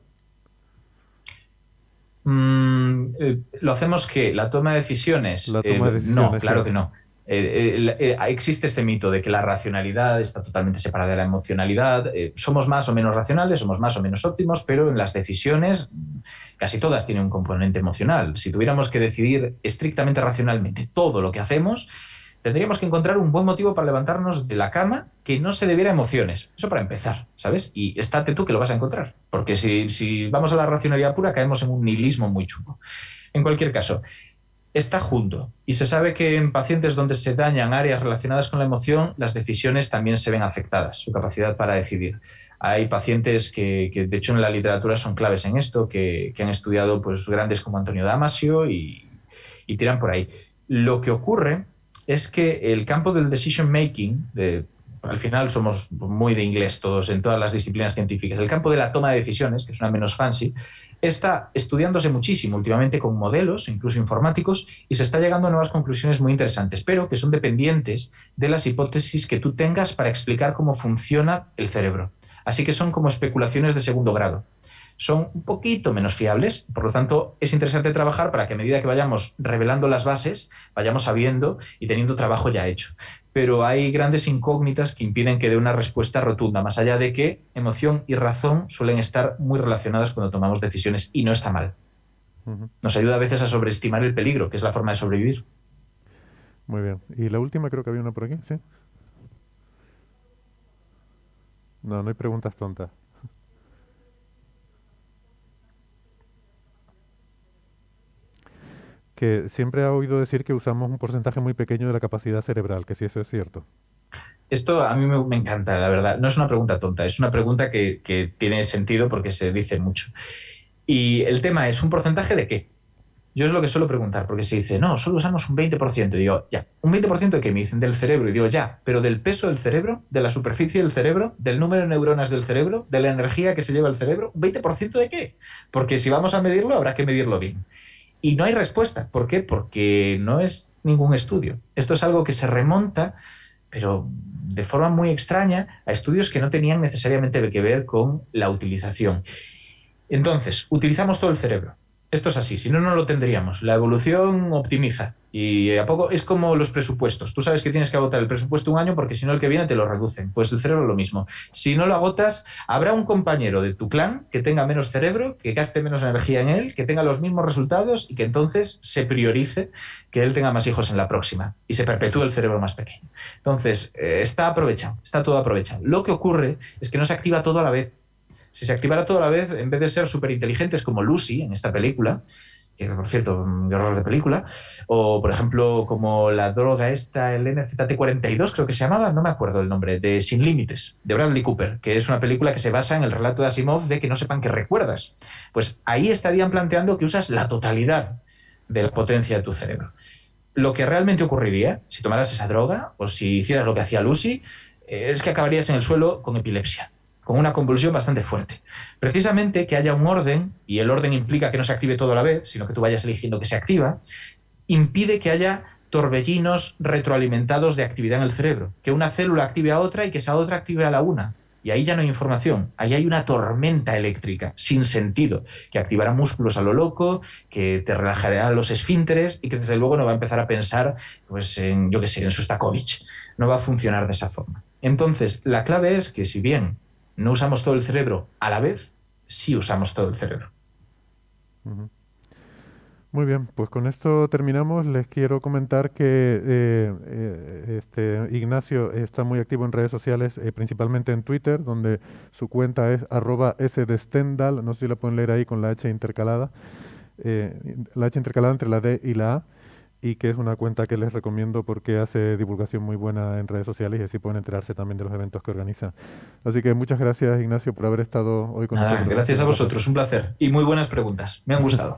¿Lo hacemos qué? ¿La toma de decisiones? La toma de No, decisiones, claro sí. que no. Existe este mito de que la racionalidad está totalmente separada de la emocionalidad. Somos más o menos racionales, somos más o menos óptimos, pero en las decisiones casi todas tienen un componente emocional. Si tuviéramos que decidir estrictamente racionalmente todo lo que hacemos, tendríamos que encontrar un buen motivo para levantarnos de la cama que no se debiera a emociones. Eso para empezar, ¿sabes? Y estate tú que lo vas a encontrar. Porque si vamos a la racionalidad pura, caemos en un nihilismo muy chungo. En cualquier caso, está junto. Y se sabe que en pacientes donde se dañan áreas relacionadas con la emoción, las decisiones también se ven afectadas, su capacidad para decidir. Hay pacientes que de hecho en la literatura son claves en esto, que han estudiado pues, grandes como Antonio Damasio y tiran por ahí. Lo que ocurre es que el campo del decision making, al final somos muy de inglés todos en todas las disciplinas científicas, el campo de la toma de decisiones, que suena menos fancy, está estudiándose muchísimo últimamente con modelos, incluso informáticos, y se está llegando a nuevas conclusiones muy interesantes, pero que son dependientes de las hipótesis que tú tengas para explicar cómo funciona el cerebro. Así que son como especulaciones de segundo grado. Son un poquito menos fiables, por lo tanto es interesante trabajar para que a medida que vayamos revelando las bases, vayamos sabiendo y teniendo trabajo ya hecho. Pero hay grandes incógnitas que impiden que dé una respuesta rotunda, más allá de que emoción y razón suelen estar muy relacionadas cuando tomamos decisiones y no está mal. Nos ayuda a veces a sobreestimar el peligro, que es la forma de sobrevivir. Muy bien. Y la última, creo que había una por aquí, ¿sí? No, no hay preguntas tontas. Que siempre ha oído decir que usamos un porcentaje muy pequeño de la capacidad cerebral, que si eso es cierto. Esto a mí me encanta, la verdad. No es una pregunta tonta, es una pregunta que tiene sentido porque se dice mucho. Y el tema es, ¿un porcentaje de qué? Yo es lo que suelo preguntar, porque se dice, no, solo usamos un 20%. Y digo, ya, ¿un 20% de qué? Me dicen del cerebro. Y digo, ya, pero del peso del cerebro, de la superficie del cerebro, del número de neuronas del cerebro, de la energía que se lleva el cerebro, ¿un 20% de qué? Porque si vamos a medirlo, habrá que medirlo bien. Y no hay respuesta. ¿Por qué? Porque no es ningún estudio. Esto es algo que se remonta, pero de forma muy extraña, a estudios que no tenían necesariamente que ver con la utilización. Entonces, utilizamos todo el cerebro. Esto es así, si no, no lo tendríamos. La evolución optimiza y a poco es como los presupuestos. Tú sabes que tienes que agotar el presupuesto un año porque si no el que viene te lo reducen. Pues el cerebro es lo mismo. Si no lo agotas, habrá un compañero de tu clan que tenga menos cerebro, que gaste menos energía en él, que tenga los mismos resultados y que entonces se priorice que él tenga más hijos en la próxima y se perpetúe el cerebro más pequeño. Entonces, está aprovechado, está todo aprovechado. Lo que ocurre es que no se activa todo a la vez. Si se activara todo a la vez, en vez de ser súper inteligentes como Lucy en esta película, que por cierto, un error de película, o por ejemplo como la droga esta, el NZT-42 creo que se llamaba, no me acuerdo el nombre, de Sin Límites, de Bradley Cooper, que es una película que se basa en el relato de Asimov de que no sepan que recuerdas. Pues ahí estarían planteando que usas la totalidad de la potencia de tu cerebro. lo que realmente ocurriría si tomaras esa droga o si hicieras lo que hacía Lucy es que acabarías en el suelo con epilepsia, con una convulsión bastante fuerte. Precisamente que haya un orden, y el orden implica que no se active todo a la vez, sino que tú vayas eligiendo que se activa, impide que haya torbellinos retroalimentados de actividad en el cerebro, que una célula active a otra y que esa otra active a la una. Y ahí ya no hay información, ahí hay una tormenta eléctrica sin sentido, que activará músculos a lo loco, que te relajará los esfínteres y que desde luego no va a empezar a pensar, pues, en, yo qué sé, en Sostakovich. No va a funcionar de esa forma. Entonces, la clave es que si bien no usamos todo el cerebro a la vez, sí usamos todo el cerebro. Ujú. Muy bien, pues con esto terminamos. Les quiero comentar que Ignacio está muy activo en redes sociales, principalmente en Twitter, donde su cuenta es @sdestendal, no sé si la pueden leer ahí con la H intercalada, la H intercalada entre la D y la A, y que es una cuenta que les recomiendo porque hace divulgación muy buena en redes sociales y así pueden enterarse también de los eventos que organiza. Así que muchas gracias, Ignacio, por haber estado hoy con Nada, nosotros. Ha gracias sido a un placer. vosotros, un placer. Y muy buenas preguntas, me han gustado.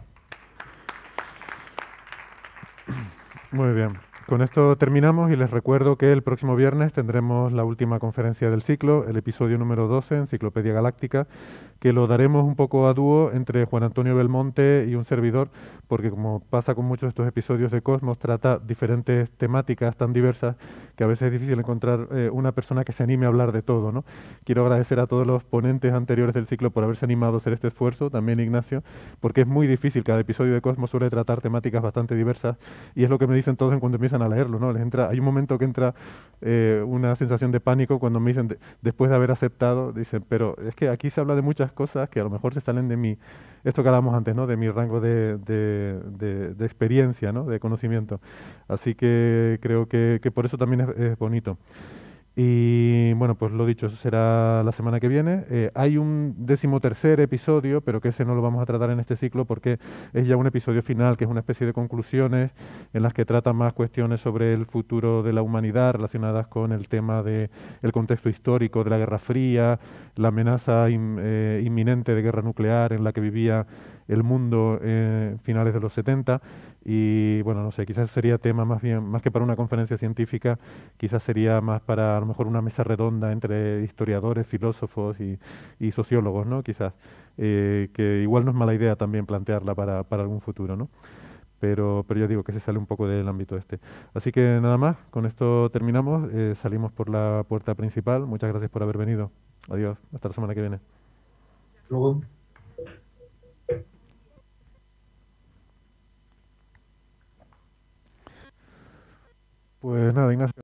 Muy bien. Con esto terminamos y les recuerdo que el próximo viernes tendremos la última conferencia del ciclo, el episodio número 12, Enciclopedia Galáctica, que lo daremos un poco a dúo entre Juan Antonio Belmonte y un servidor, porque como pasa con muchos de estos episodios de Cosmos, trata diferentes temáticas tan diversas que a veces es difícil encontrar una persona que se anime a hablar de todo, ¿no? Quiero agradecer a todos los ponentes anteriores del ciclo por haberse animado a hacer este esfuerzo, también Ignacio, porque es muy difícil, cada episodio de Cosmos suele tratar temáticas bastante diversas y es lo que me dicen todos en cuanto empiezan a leerlo, ¿no? Les entra, hay un momento que entra una sensación de pánico cuando me dicen, después de haber aceptado, dicen, pero es que aquí se habla de muchas cosas que a lo mejor se salen de mi, esto que hablábamos antes, ¿no? De mi rango de experiencia, ¿no? De conocimiento. Así que creo que por eso también es bonito. Y bueno, pues lo dicho, eso será la semana que viene. Hay un 13.º episodio, pero que ese no lo vamos a tratar en este ciclo porque es ya un episodio final, que es una especie de conclusiones en las que trata más cuestiones sobre el futuro de la humanidad relacionadas con el tema de el contexto histórico de la Guerra Fría, la amenaza inminente de guerra nuclear en la que vivía el mundo finales de los 70. Y bueno, no sé, quizás sería tema más bien, más que para una conferencia científica, quizás sería más para a lo mejor una mesa redonda entre historiadores, filósofos y sociólogos, ¿no? Quizás, que igual no es mala idea también plantearla para algún futuro, ¿no? Pero yo digo que se sale un poco del ámbito este. Así que nada más, con esto terminamos, salimos por la puerta principal. Muchas gracias por haber venido. Adiós, hasta la semana que viene. Luego. Pues nada, Ignacio.